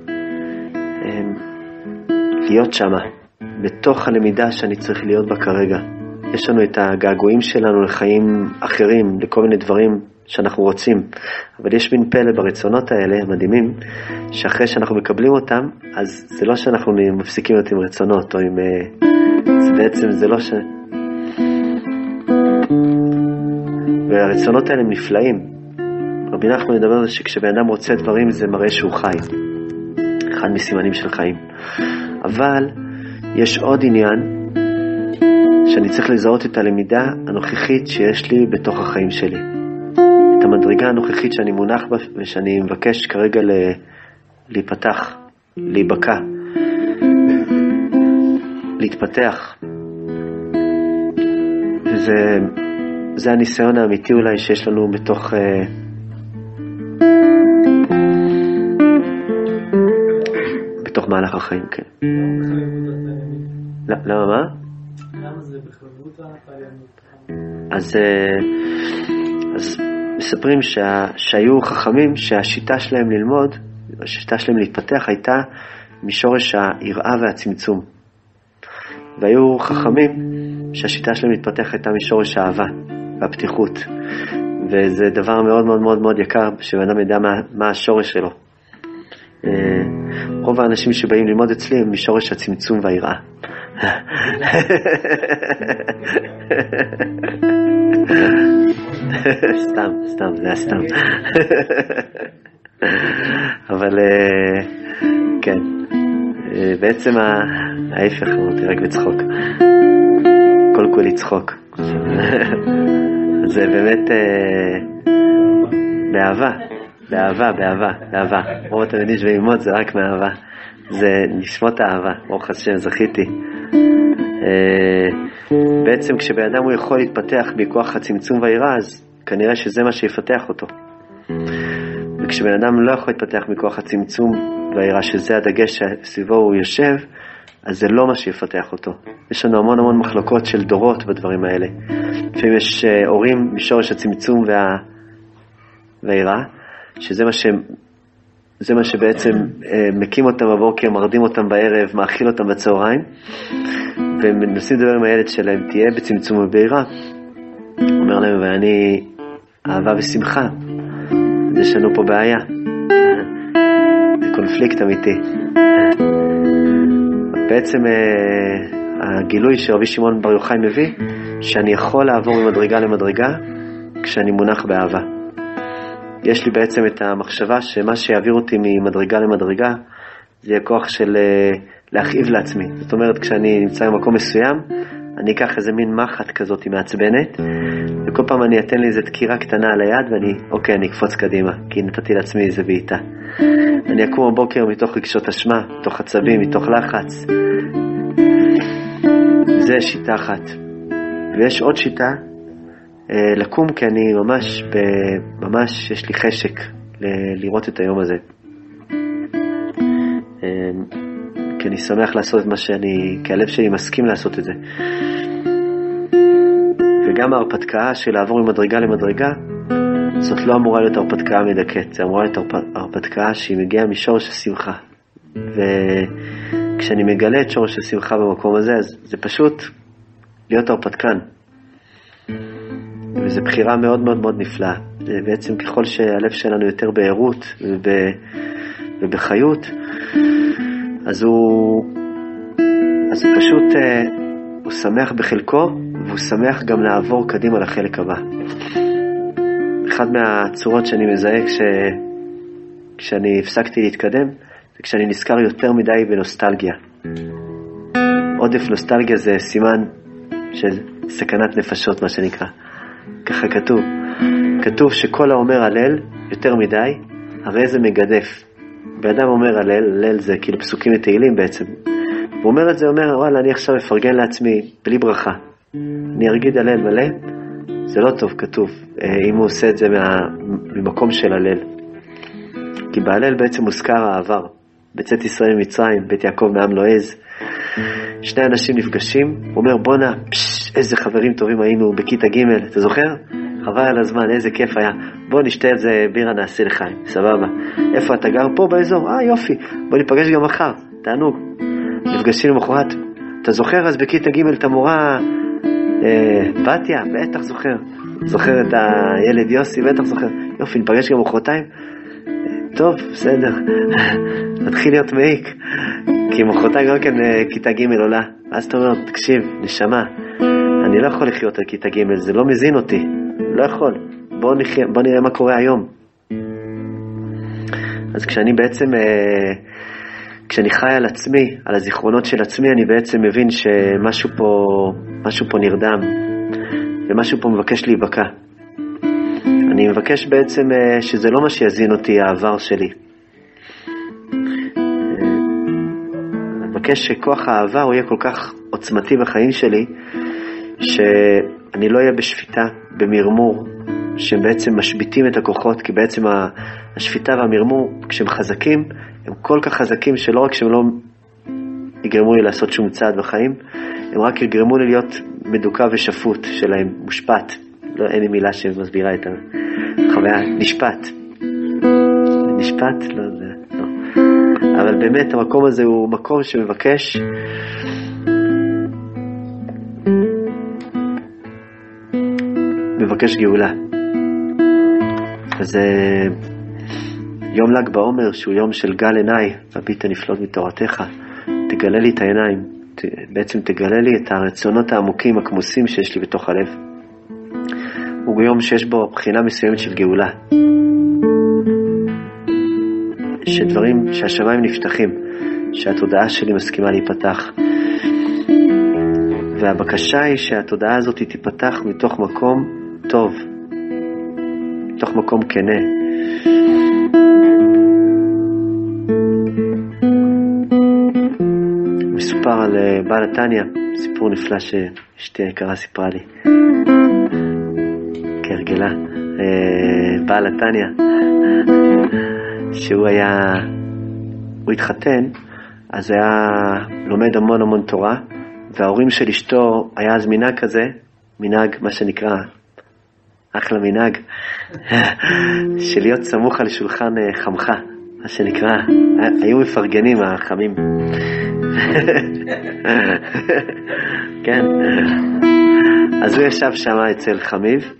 להיות שמה, בתוך הלמידה שאני צריך להיות בה כרגע. יש לנו את הגעגועים שלנו לחיים אחרים, לכל מיני דברים שאנחנו רוצים, אבל יש מין פלא ברצונות האלה, המדהימים, שאחרי שאנחנו מקבלים אותם, אז זה לא שאנחנו מפסיקים להיות עם רצונות, או עם... זה בעצם, זה לא ש... והרצונות האלה הם נפלאים. רבי נחמן מדבר על זה שכשבן אדם רוצה דברים, זה מראה שהוא חי. אחד מסימנים של חיים. אבל יש עוד עניין, שאני צריך לזהות את הלמידה הנוכחית שיש לי בתוך החיים שלי. את המדרגה הנוכחית שאני מונח בה, ושאני מבקש כרגע להיפתח, להיבקע, להתפתח. וזה הניסיון האמיתי אולי שיש לנו בתוך מהלך החיים, כן. למה מה? למה זה בחברותא קיימות? אז מספרים שהיו חכמים שהשיטה שלהם ללמוד, השיטה שלהם להתפתח הייתה משורש היראה והצמצום. והיו חכמים שהשיטה שלהם להתפתח הייתה משורש האהבה והפתיחות. וזה דבר מאוד מאוד מאוד מאוד יקר שבאדם ידע מה השורש שלו. רוב האנשים שבאים ללמוד אצלי הם משורש הצמצום והיראה. סתם, זה היה סתם. אבל כן, בעצם ההפך, אמרתי רק בצחוק. כל כולי צחוק. זה באמת באהבה. רוב התלמידים שבללמוד זה רק מאהבה. זה נשמות האהבה, ברוך השם, זכיתי. בעצם כשבאדם הוא יכול להתפתח מכוח הצמצום והיראה, אז כנראה שזה מה שיפתח אותו. וכשבן אדם לא יכול להתפתח מכוח הצמצום והיראה, שזה הדגש שסביבו הוא יושב, אז זה לא מה שיפתח אותו. יש לנו המון המון מחלוקות של דורות בדברים האלה. לפעמים יש הורים משורש הצמצום והיראה, שזה מה שבעצם מקים אותם בבוקר, מרדים אותם בערב, מאכיל אותם בצהריים, ומנסים לדבר עם הילד שלהם, תהיה בצמצום וביראה. אומר להם, ואני אהבה ושמחה. אז יש לנו פה בעיה. זה קונפליקט אמיתי. בעצם הגילוי שרבי שמעון בר יוחאי מביא, שאני יכול לעבור ממדרגה למדרגה, כשאני מונח באהבה. יש לי בעצם את המחשבה שמה שיעביר אותי ממדרגה למדרגה, זה יהיה כוח של להכאיב לעצמי. זאת אומרת, כשאני נמצא במקום מסוים, אני אקח איזה מין מחט כזאת מעצבנת, וכל פעם אני אתן לי איזו דקירה קטנה על היד, ואני, אני אקפוץ קדימה, כי נתתי לעצמי איזה בעיטה. אני אקום בבוקר מתוך רגשות אשמה, מתוך עצבים, מתוך לחץ. זה שיטה אחת. ויש עוד שיטה, לקום, כי אני ממש יש לי חשק לראות את היום הזה. כי אני שמח לעשות את מה כי הלב שלי מסכים לעשות את זה. וגם ההרפתקה של לעבור ממדרגה למדרגה, זאת לא אמורה להיות הרפתקה מדכאת, זה אמורה להיות הרפתקה שהיא מגיעה משורש השמחה. וכשאני מגלה את שורש השמחה במקום הזה, אז זה פשוט להיות הרפתקן. וזו בחירה מאוד מאוד מאוד נפלאה. בעצם ככל שהלב שלנו יותר בעירות ובחיות, אז הוא פשוט, הוא שמח בחלקו, והוא שמח גם לעבור קדימה לחלק הבא. אחד מהצורות שאני מזהה כשאני הפסקתי להתקדם, זה כשאני נזכר יותר מדי בנוסטלגיה. עודף נוסטלגיה זה סימן של סכנת נפשות, מה שנקרא. ככה כתוב שכל האומר הלל יותר מדי, הרי זה מגדף. באדם אומר הלל זה כאילו פסוקים ותהילים בעצם. הוא אומר את זה, אומר, וואלה, אני עכשיו אפרגן לעצמי בלי ברכה. אני ארגיד הלל מלא, זה לא טוב, כתוב. אם הוא עושה את זה ממקום של הלל. כי בהלל בעצם מוזכר העבר. בצאת ישראל ממצרים, בית יעקב מעם לא עז. שני אנשים נפגשים, הוא אומר, בונה, איזה חברים טובים היינו בכיתה ג', אתה זוכר? חבל על הזמן, איזה כיף היה. בוא נשתה את זה בירה, נעשה לחיים, סבבה. איפה אתה גר? פה באזור? יופי, בוא ניפגש גם מחר, תענוג. נפגשים למחרת, אתה זוכר אז בכיתה ג' את המורה בתיה? בטח זוכר. זוכר את הילד יוסי? בטח זוכר. יופי, ניפגש גם מחרתיים? טוב, בסדר. נתחיל להיות מעיק. כי מחרתיים גם כן כיתה ג' עולה. אז אתה אומר, תקשיב, נשמה, אני לא יכול לחיות על כיתה ג', זה לא מזין אותי. לא יכול. בוא נראה מה קורה היום. אז כשאני בעצם, כשאני חי על עצמי, על הזיכרונות של עצמי, אני בעצם מבין שמשהו פה נרדם, ומשהו פה מבקש להיבקע. אני מבקש בעצם שזה לא מה שיזין אותי, העבר שלי. אני מבקש שכוח העבר הוא יהיה כל כך עוצמתי בחיים שלי, שאני לא אהיה בשפיטה, במרמור, שהם בעצם משביטים את הכוחות, כי בעצם השפיטה והמרמור, כשהם חזקים, הם כל כך חזקים שלא רק שהם לא יגרמו לי לעשות שום צעד בחיים, הם רק יגרמו לי להיות מדוכא ושפוט שלהם, מושפט. לא, אין לי מילה שמסבירה את החוויה, נשפט. נשפט? לא, זה לא. אבל באמת המקום הזה הוא מקום שמבקש גאולה. אז יום ל"ג בעומר, שהוא יום של גל עיניי, הביט הנפלאות מתורתך, תגלה לי את העיניים, בעצם תגלה לי את הרצונות העמוקים, הכמוסים שיש לי בתוך הלב. הוא יום שיש בו בחינה מסוימת של גאולה. שדברים, שהשמיים נפתחים, שהתודעה שלי מסכימה להיפתח. והבקשה היא שהתודעה הזאת תיפתח מתוך מקום טוב, מתוך מקום כנה. מסופר על בעל התניא, סיפור נפלא שאשתי היקרה סיפרה לי, כהרגלה. בעל התניא, שהוא התחתן, אז היה לומד המון תורה, וההורים של אשתו היה אז מנהג כזה, מנהג מה שנקרא אחלה מנהג, של להיות סמוך על שולחן חמך, מה שנקרא, היו מפרגנים החמים. כן. אז הוא ישב שם אצל חמיב,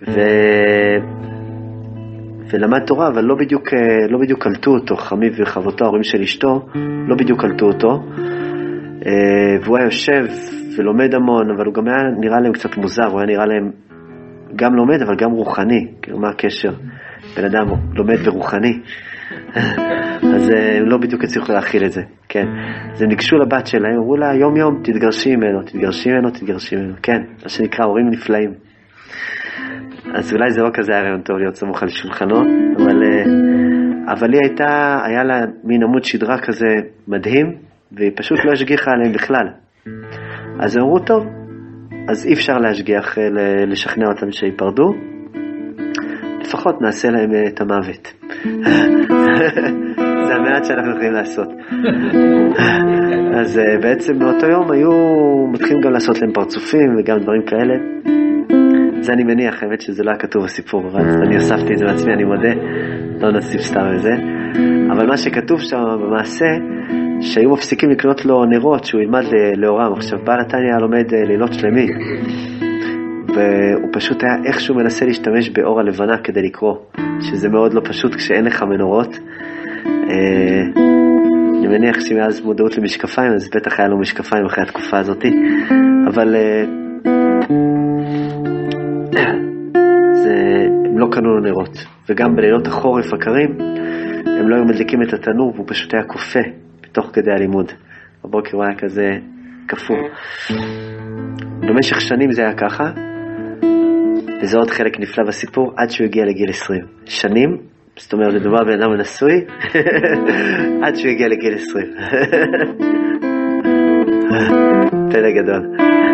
ולמד תורה, אבל לא בדיוק קלטו אותו, חמיב וחבותו, ההורים של אשתו, לא בדיוק קלטו אותו, והוא היה יושב ולומד המון, אבל הוא גם היה נראה להם קצת מוזר, הוא היה נראה להם גם לומד, אבל גם רוחני. כאילו, מה הקשר? בן אדם לומד ורוחני. אז הם לא בדיוק הצליחו להכיל את זה, כן. אז הם ניגשו לבת שלהם, אמרו לה, יום יום תתגרשי ממנו, תתגרשי ממנו, תתגרשי ממנו, כן, מה שנקרא, הורים נפלאים. אז אולי זה לא כזה הרעיון טוב להיות סמוך על שולחנו, אבל היא היה לה מין עמוד שדרה כזה מדהים, והיא פשוט לא השגיחה עליהם בכלל. אז הם אמרו, טוב, אז אי אפשר להשגיח, לשכנע אותם שיפרדו, לפחות נעשה להם את המוות. זה המעט שאנחנו יכולים לעשות. אז בעצם מאותו יום היו מתחילים גם לעשות להם פרצופים וגם דברים כאלה. זה אני מניח, האמת שזה לא היה כתוב בסיפור, אבל אני הוספתי את זה בעצמי, אני מודה, לא נוסיף סתם לזה. אבל מה שכתוב שם במעשה, שהיו מפסיקים לקנות לו נרות שהוא ילמד לאורם. עכשיו בעל התניא לומד לילות שלמים, והוא פשוט היה איכשהו מנסה להשתמש באור הלבנה כדי לקרוא, שזה מאוד לא פשוט כשאין לך מנורות. אני מניח שמאז מודעות למשקפיים, אז בטח היה לו משקפיים אחרי התקופה הזאת, אבל הם לא קנו לו נרות, וגם בלילות החורף הקרים הם לא היו מדליקים את התנור, והוא פשוט היה קופה בתוך כדי הלימוד. בבוקר הוא היה כזה קפוא. במשך שנים זה היה ככה, וזה עוד חלק נפלא בסיפור, עד שהוא הגיע לגיל 20. שנים, זאת אומרת, לדבר בן אדם נשוי, עד שהוא הגיע לגיל 20. פלא גדול.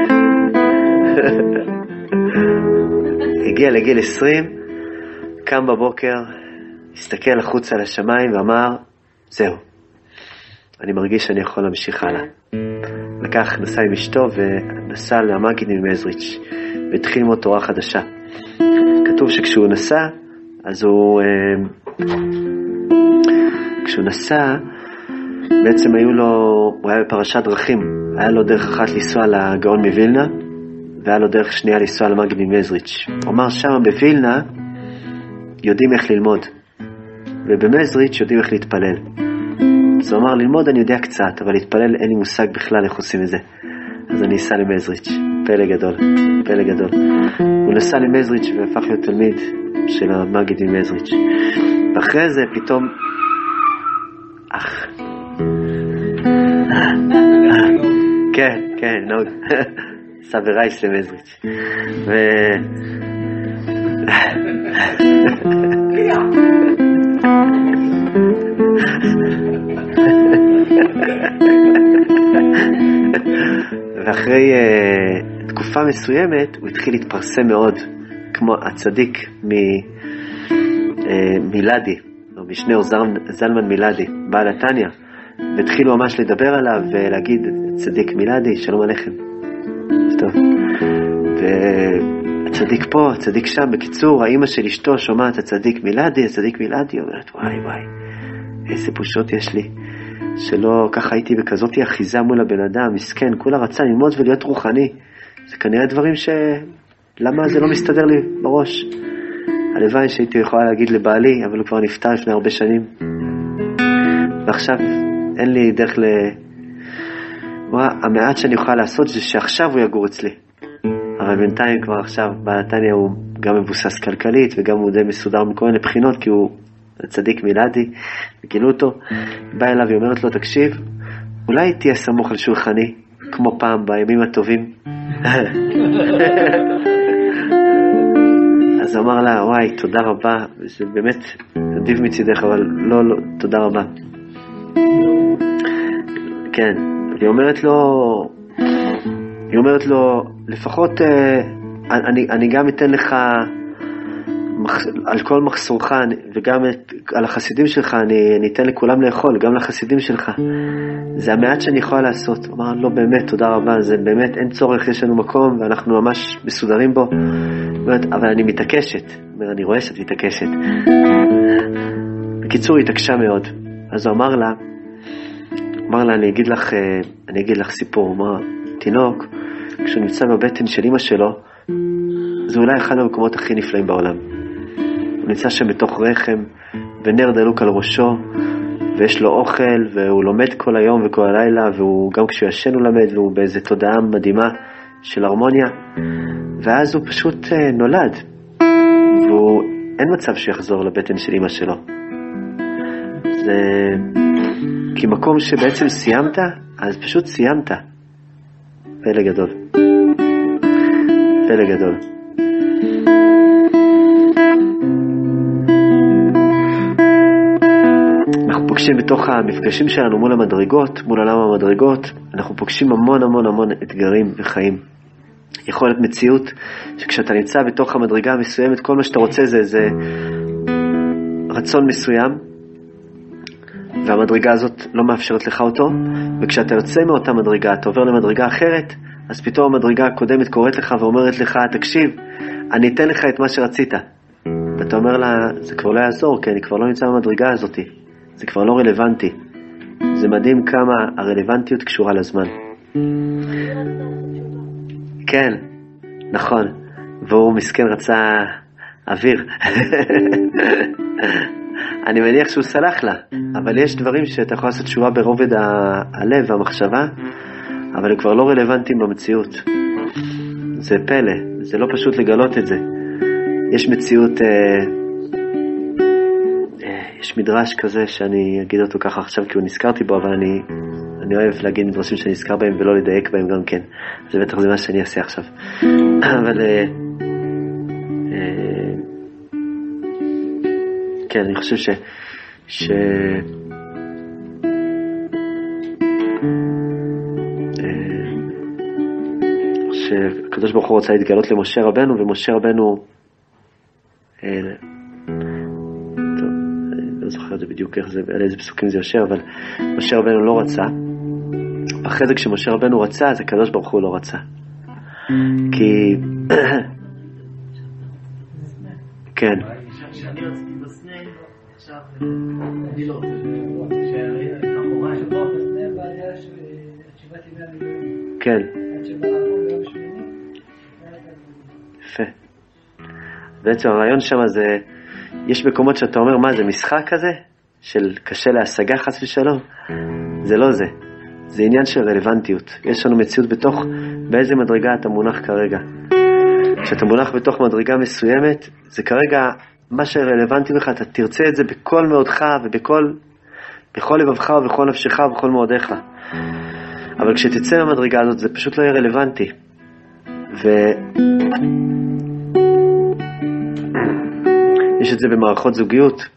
הגיע לגיל 20, קם בבוקר, הסתכל החוץ על השמיים ואמר, זהו, אני מרגיש שאני יכול להמשיך הלאה. לקח, נסע עם אשתו ונסע למגיד ממזריץ' והתחיל ללמוד תורה חדשה. כתוב שכשהוא נסע, אז כשהוא נסע, בעצם הוא היה בפרשת דרכים, היה לו דרך אחת לנסוע לגאון מווילנה, והיה לו דרך שנייה לנסוע למגיד ממזריץ'. הוא אמר שם בווילנה, יודעים איך ללמוד, ובמזריץ' יודעים איך להתפלל. אז הוא אמר, ללמוד אני יודע קצת, אבל להתפלל אין לי מושג בכלל איך עושים את זה. אז אני אסע למזריץ', פלא גדול, פלא גדול. הוא נסע למזריץ' והפך להיות תלמיד של המגיד ממזריץ'. ואחרי זה פתאום, כן, כן, נוד. סע ברייס למזריץ'. ואחרי תקופה מסוימת הוא התחיל להתפרסם מאוד, כמו הצדיק מילדי, או משנר זלמן מילדי, בעל התניא, והתחילו ממש לדבר עליו ולהגיד, צדיק מילדי, שלום עליכם. טוב. והצדיק פה, הצדיק שם. בקיצור, האמא של אשתו שומעת הצדיק מילדי, הצדיק מילדי, אומרת, וואי וואי, איזה בושות יש לי, שלא ככה הייתי בכזאת אחיזה מול הבן אדם, מסכן, כולה רצה ללמוד ולהיות רוחני. זה כנראה דברים למה זה לא מסתדר לי בראש? הלוואי שהייתי יכולה להגיד לבעלי, אבל הוא כבר נפטר לפני הרבה שנים. ועכשיו אין לי דרך המעט שאני אוכל לעשות זה שעכשיו הוא יגור אצלי. אבל בינתיים כבר עכשיו, בנתניה הוא גם מבוסס כלכלית, וגם הוא די מסודר מכל מיני בחינות, כי הוא צדיק מילדי, וגילו אותו. בא אליו ואומרת לו, תקשיב, אולי תהיה סמוך על שולחני, כמו פעם, בימים הטובים. אז אמר לה, וואי, תודה רבה, זה באמת נדיב מצידך, אבל לא, תודה רבה. כן, היא אומרת לו, לפחות אני גם אתן לך על כל מחסורך, וגם על החסידים שלך, אני אתן לכולם לאכול, גם לחסידים שלך. זה המעט שאני יכולה לעשות. הוא אמר, לא, באמת, תודה רבה, זה באמת, אין צורך, יש לנו מקום, ואנחנו ממש מסודרים בו. אבל אני מתעקשת. אני רואה שאת מתעקשת. בקיצור, היא התעקשה מאוד. אז הוא אמר לה, אני אגיד לך סיפור. הוא אמר, תינוק, כשהוא נמצא בבטן של אמא שלו, זה אולי אחד המקומות הכי נפלאים בעולם. הוא נמצא שם בתוך רחם, ונר דלוק על ראשו, ויש לו אוכל, והוא לומד כל היום וכל הלילה, והוא גם כשהוא ישן הוא למד, והוא באיזו תודעה מדהימה של הרמוניה, ואז הוא פשוט נולד, ואין מצב שיחזור לבטן של אמא שלו. כי מקום שבעצם סיימת, אז פשוט סיימת. פלא גדול. פלא גדול. אנחנו פוגשים בתוך המפגשים שלנו מול המדרגות, מול עולם המדרגות, אנחנו פוגשים המון המון המון אתגרים וחיים. יכול להיות מציאות שכשאתה נמצא בתוך המדרגה המסוימת, כל מה שאתה רוצה זה רצון מסוים, והמדרגה הזאת לא מאפשרת לך אותו, וכשאתה יוצא מאותה מדרגה, אתה עובר למדרגה אחרת, אז פתאום המדרגה הקודמת קוראת לך ואומרת לך, תקשיב, אני אתן לך את מה שרצית. ואתה אומר לה, זה כבר לא יעזור, כי אני כבר לא נמצא במדרגה הזאת. זה כבר לא רלוונטי. זה מדהים כמה הרלוונטיות קשורה לזמן. כן, נכון. והוא מסכן רצה אוויר. אני מניח שהוא סלח לה, אבל יש דברים שאתה יכול לעשות תשובה ברובד הלב והמחשבה, אבל הם כבר לא רלוונטיים במציאות. זה פלא, זה לא פשוט לגלות את זה. יש מציאות, יש מדרש כזה שאני אגיד אותו ככה עכשיו כי הוא נזכרתי בו, אבל אני אוהב להגיד מדרשים שאני נזכר בהם ולא לדייק בהם גם כן. זה בטח זה מה שאני אעשה עכשיו. אבל כן, אני חושב שהקדוש ברוך הוא רוצה להתגלות למשה רבנו, ומשה רבנו טוב, אני לא זוכר את זה בדיוק על איזה פסוקים זה יושב, אבל משה רבנו לא רצה. אחרי זה כשמשה רבנו רצה, אז הקדוש ברוך הוא לא רצה, כי כן, כשאני רציתי בסנה, עכשיו אני לא רוצה שהחומה שבו בסנה בעיה שבאתי מהמילואים. כן, עד שבא לעבור ביום שמיני. יפה. בעצם הרעיון שם זה, יש מקומות שאתה אומר, מה זה משחק כזה? של קשה להשגה חס ושלום? זה לא זה. זה עניין של רלוונטיות. יש לנו מציאות בתוך, באיזה מדרגה אתה מונח כרגע. כשאתה מונח בתוך מדרגה מסוימת, זה כרגע מה שרלוונטי לך, אתה תרצה את זה בכל מאודך בכל לבבך ובכל נפשך ובכל מאודיך. אבל כשתצא מהמדרגה הזאת, זה פשוט לא יהיה רלוונטי. יש את זה במערכות זוגיות.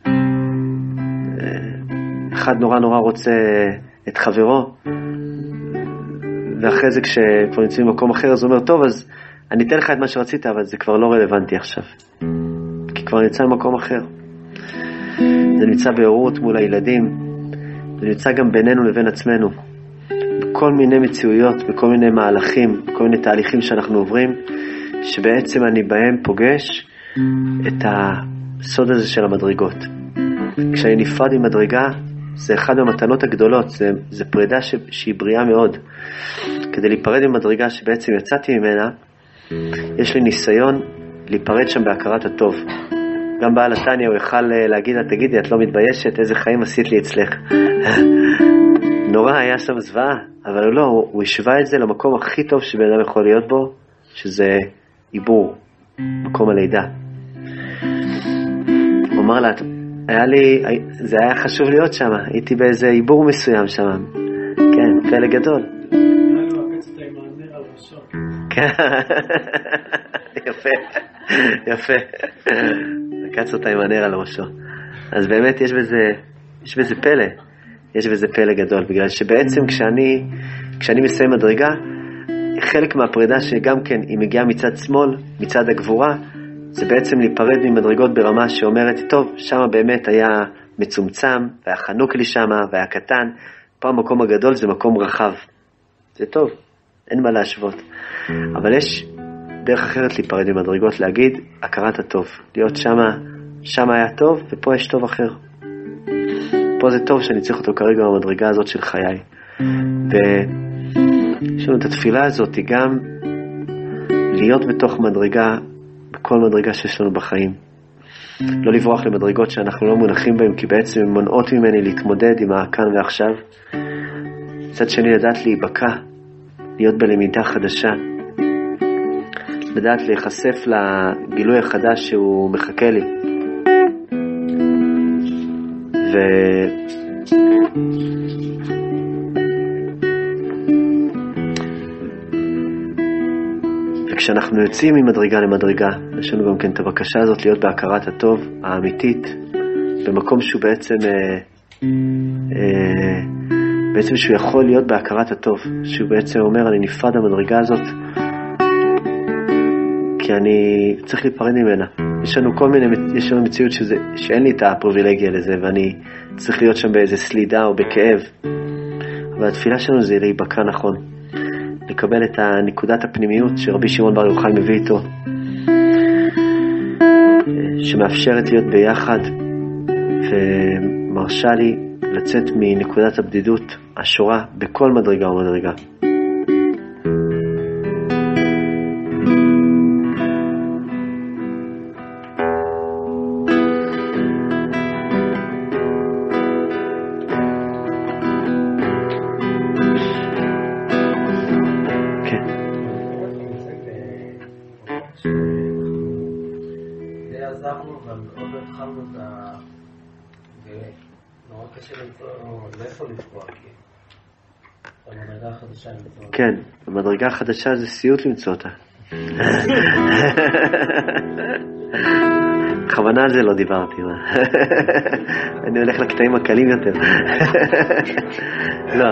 אחד נורא רוצה את חברו, ואחרי זה כשכבר נמצאים במקום אחר, אז הוא אומר, טוב, אז אני אתן לך את מה שרצית, אבל זה כבר לא רלוונטי עכשיו. כי כבר נמצא במקום אחר. זה נמצא בהורות מול הילדים, זה נמצא גם בינינו לבין עצמנו. בכל מיני מציאויות, בכל מיני מהלכים, בכל מיני תהליכים שאנחנו עוברים, שבעצם אני בהם פוגש את הסוד הזה של המדרגות. כשאני נפרד עם מדרגה, זה אחד המתנות הגדולות, זה פרידה שהיא בריאה מאוד. כדי להיפרד עם מדרגה שבעצם יצאתי ממנה, יש לי ניסיון להיפרד שם בהכרת הטוב. גם בעל התניא הוא יכל להגיד לה, תגידי, את לא מתביישת? איזה חיים עשית לי אצלך? נורא היה שם זוועה, אבל לא, הוא השווה את זה למקום הכי טוב שבן אדם יכול להיות בו, שזה עיבור, מקום הלידה. הוא אמר לה, זה היה חשוב להיות שם, הייתי באיזה עיבור מסוים שם. כן, פלא גדול. יפה, יפה. לקץ אותה עם הנר על ראשו. אז באמת יש בזה פלא. יש בזה פלא גדול, בגלל שבעצם כשאני מסיים מדרגה, חלק מהפרידה שגם כן היא מגיעה מצד שמאל, מצד הגבורה, זה בעצם להיפרד ממדרגות ברמה שאומרת, טוב, שמה באמת היה מצומצם, והיה חנוק לי שמה, והיה קטן, פה המקום הגדול זה מקום רחב. זה טוב, אין מה להשוות. אבל יש דרך אחרת להיפרד ממדרגות, להגיד, הכרת הטוב. להיות שמה היה טוב, ופה יש טוב אחר. פה זה טוב שאני צריך אותו כרגע במדרגה הזאת של חיי. ויש לנו את התפילה הזאת, היא גם להיות בתוך מדרגה, בכל מדרגה שיש לנו בחיים. לא לברוח למדרגות שאנחנו לא מונחים בהן, כי בעצם הן מונעות ממני להתמודד עם הכאן ועכשיו. מצד שני, לדעת להיבקע, להיות בלמידה חדשה, לדעת להיחשף לגילוי החדש שהוא מחכה לי. וכשאנחנו יוצאים ממדרגה למדרגה, יש לנו גם כן את הבקשה הזאת להיות בהכרת הטוב האמיתית, במקום שהוא בעצם שהוא יכול להיות בהכרת הטוב, שהוא בעצם אומר אני נפרד המדרגה הזאת כי אני צריך להיפרד ממנה. יש לנו מציאות שאין לי את הפריבילגיה לזה, ואני צריך להיות שם באיזה סלידה או בכאב, אבל התפילה שלנו זה להיבקע נכון, לקבל את נקודת הפנימיות שרבי שמעון בר יוחאי מביא איתו, שמאפשרת להיות ביחד ומרשה לי לצאת מנקודת הבדידות השורה בכל מדרגה ומדרגה. כן, המדרגה החדשה זה סיוט למצוא אותה. בכוונה על זה לא דיברתי. אני הולך לקטעים הקלים יותר. לא,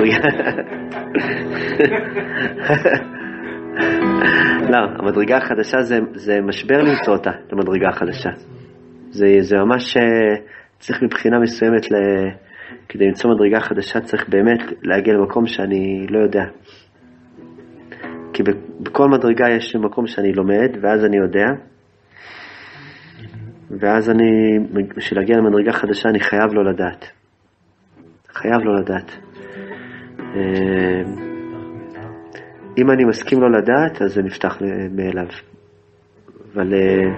המדרגה החדשה זה משבר למצוא אותה, המדרגה החדשה. זה ממש צריך מבחינה מסוימת כדי למצוא מדרגה חדשה צריך באמת להגיע למקום שאני לא יודע. כי בכל מדרגה יש מקום שאני לומד, ואז אני יודע. ואז בשביל להגיע למדרגה חדשה אני חייב לא לדעת. חייב לא לדעת. אם אני מסכים לא לדעת, אז זה נפתח מאליו. אבל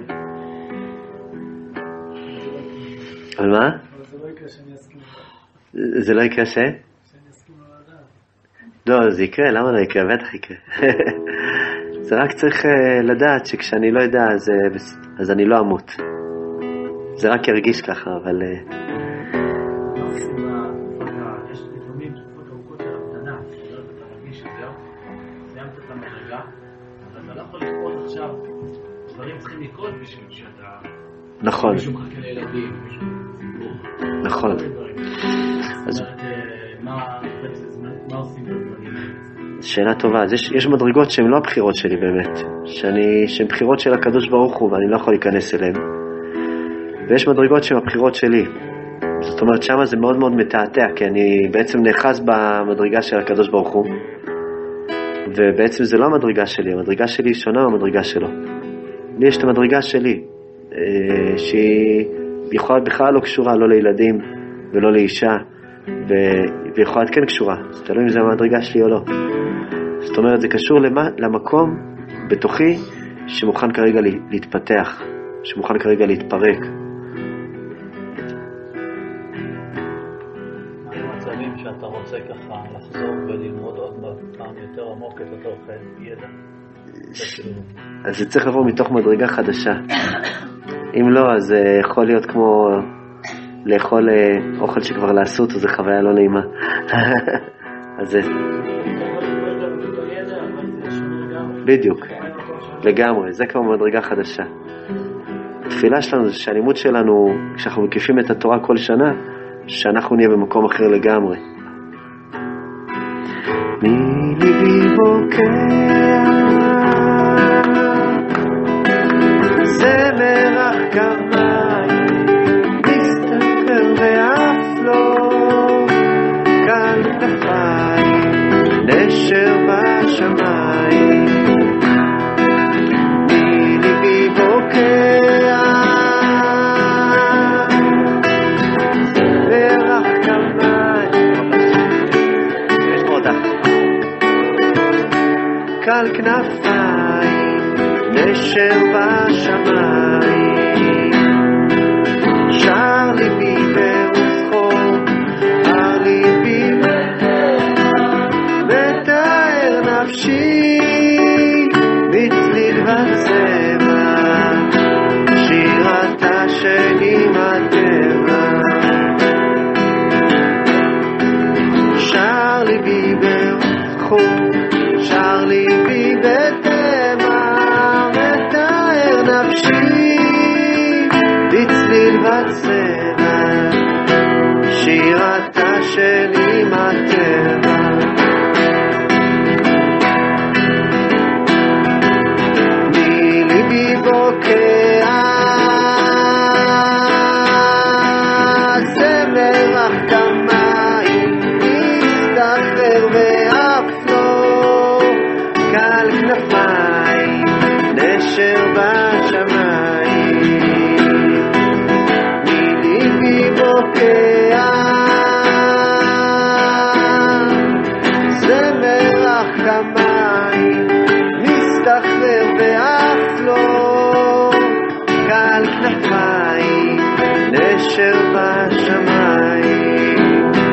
מה? זה לא יקרה שאני אסכים לא לדעת. לא, זה יקרה, למה לא יקרה? בטח יקרה. זה רק צריך לדעת שכשאני לא יודע אז אני לא אמות. זה רק ירגיש ככה, אבל יש לפעמים תקופות ארוכות של המתנה, אתה מרגיש שזהו, סיימת את המדרגה, אבל אתה לא יכול לקרות עכשיו, דברים צריכים לקרות בשביל שאתה... נכון. מישהו מחכה לילדים, מישהו ציבור. נכון. אז מה עושים בדברים? שאלה טובה. אז יש מדרגות שהן לא הבחירות שלי באמת, שהן בחירות של הקדוש ברוך הוא ואני לא יכול להיכנס אליהן. ויש מדרגות שהן הבחירות שלי. זאת אומרת, שמה זה מאוד מאוד מתעתע, כי אני בעצם נאחז במדרגה של הקדוש ברוך הוא, ובעצם זה לא המדרגה שלי, המדרגה שלי היא שונה מהמדרגה שלו. לי יש את המדרגה שלי, שהיא יכולה בכלל לא קשורה, לא לילדים ולא לאישה, ויכולה כן קשורה, זה תלוי אם זה המדרגה שלי או לא. זאת אומרת, זה קשור למקום בתוכי שמוכן כרגע להתפתח, שמוכן כרגע להתפרק. המצבים שאתה רוצה ככה לחזור וללמוד עוד פעם יותר עמוק את אותו ידע? אז זה צריך לבוא מתוך מדרגה חדשה. אם לא, אז זה יכול להיות כמו לאכול אוכל שכבר לעשו אותו, זה חוויה לא נעימה. אז זה... בדיוק, לגמרי, זה כמו מדרגה חדשה. התפילה שלנו זה שהלימוד שלנו, כשאנחנו מקיפים את התורה כל שנה, שאנחנו נהיה במקום אחר לגמרי. מליבי בוקע זמר אך כמיים מסתכל ואף לא כאן כפיים נשר בשמיים מליבי בוקע זמר אך כמיים יש מודה קל כנפיים נשר בשמיים שר ליבי ברוחו הר ליבי מתאר נפשי בצליל וצבע שירתה שלי מהטבע צליל וצבע, שירתה של אמא טבע. מליבי בוקע זמר אך כמים, מסתחרר ואף לא קל כנפיים, נשר בשמיים. מליבי בוקע זמר אך כמים, מסתחרר ואף לא קל כנפיים, נשר בשמיים.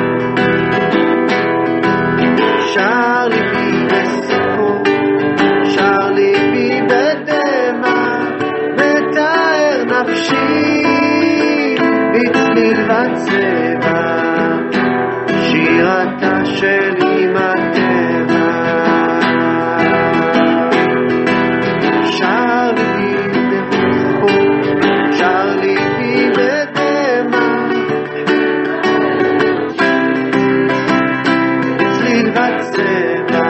שר ליבי בסיפור, שר ליבי בדמע, מתאר נפשי בצליל וצבע, שירתה של אמא טבע. שר ליבי בסיפור, שר ליבי בדמע, בצליל וצבע,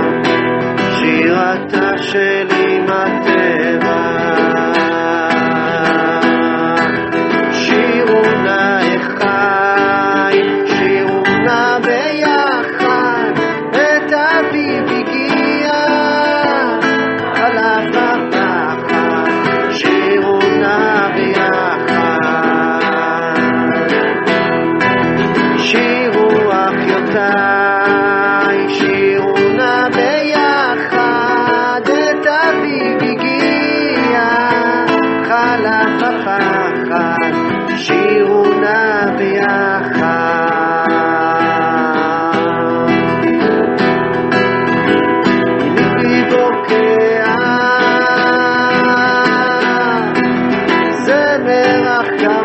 שירתה של אמא טבע. שירו נא אחי, שירו נא ביחד, את אביב הגיע, חלף הפחד. שירו נא ביחד, שירו אחיותיי, שירו נא ביחד, את אביב הגיע, חלף הפחד. שירו נא ביחד. ליבי בוקע זמר אך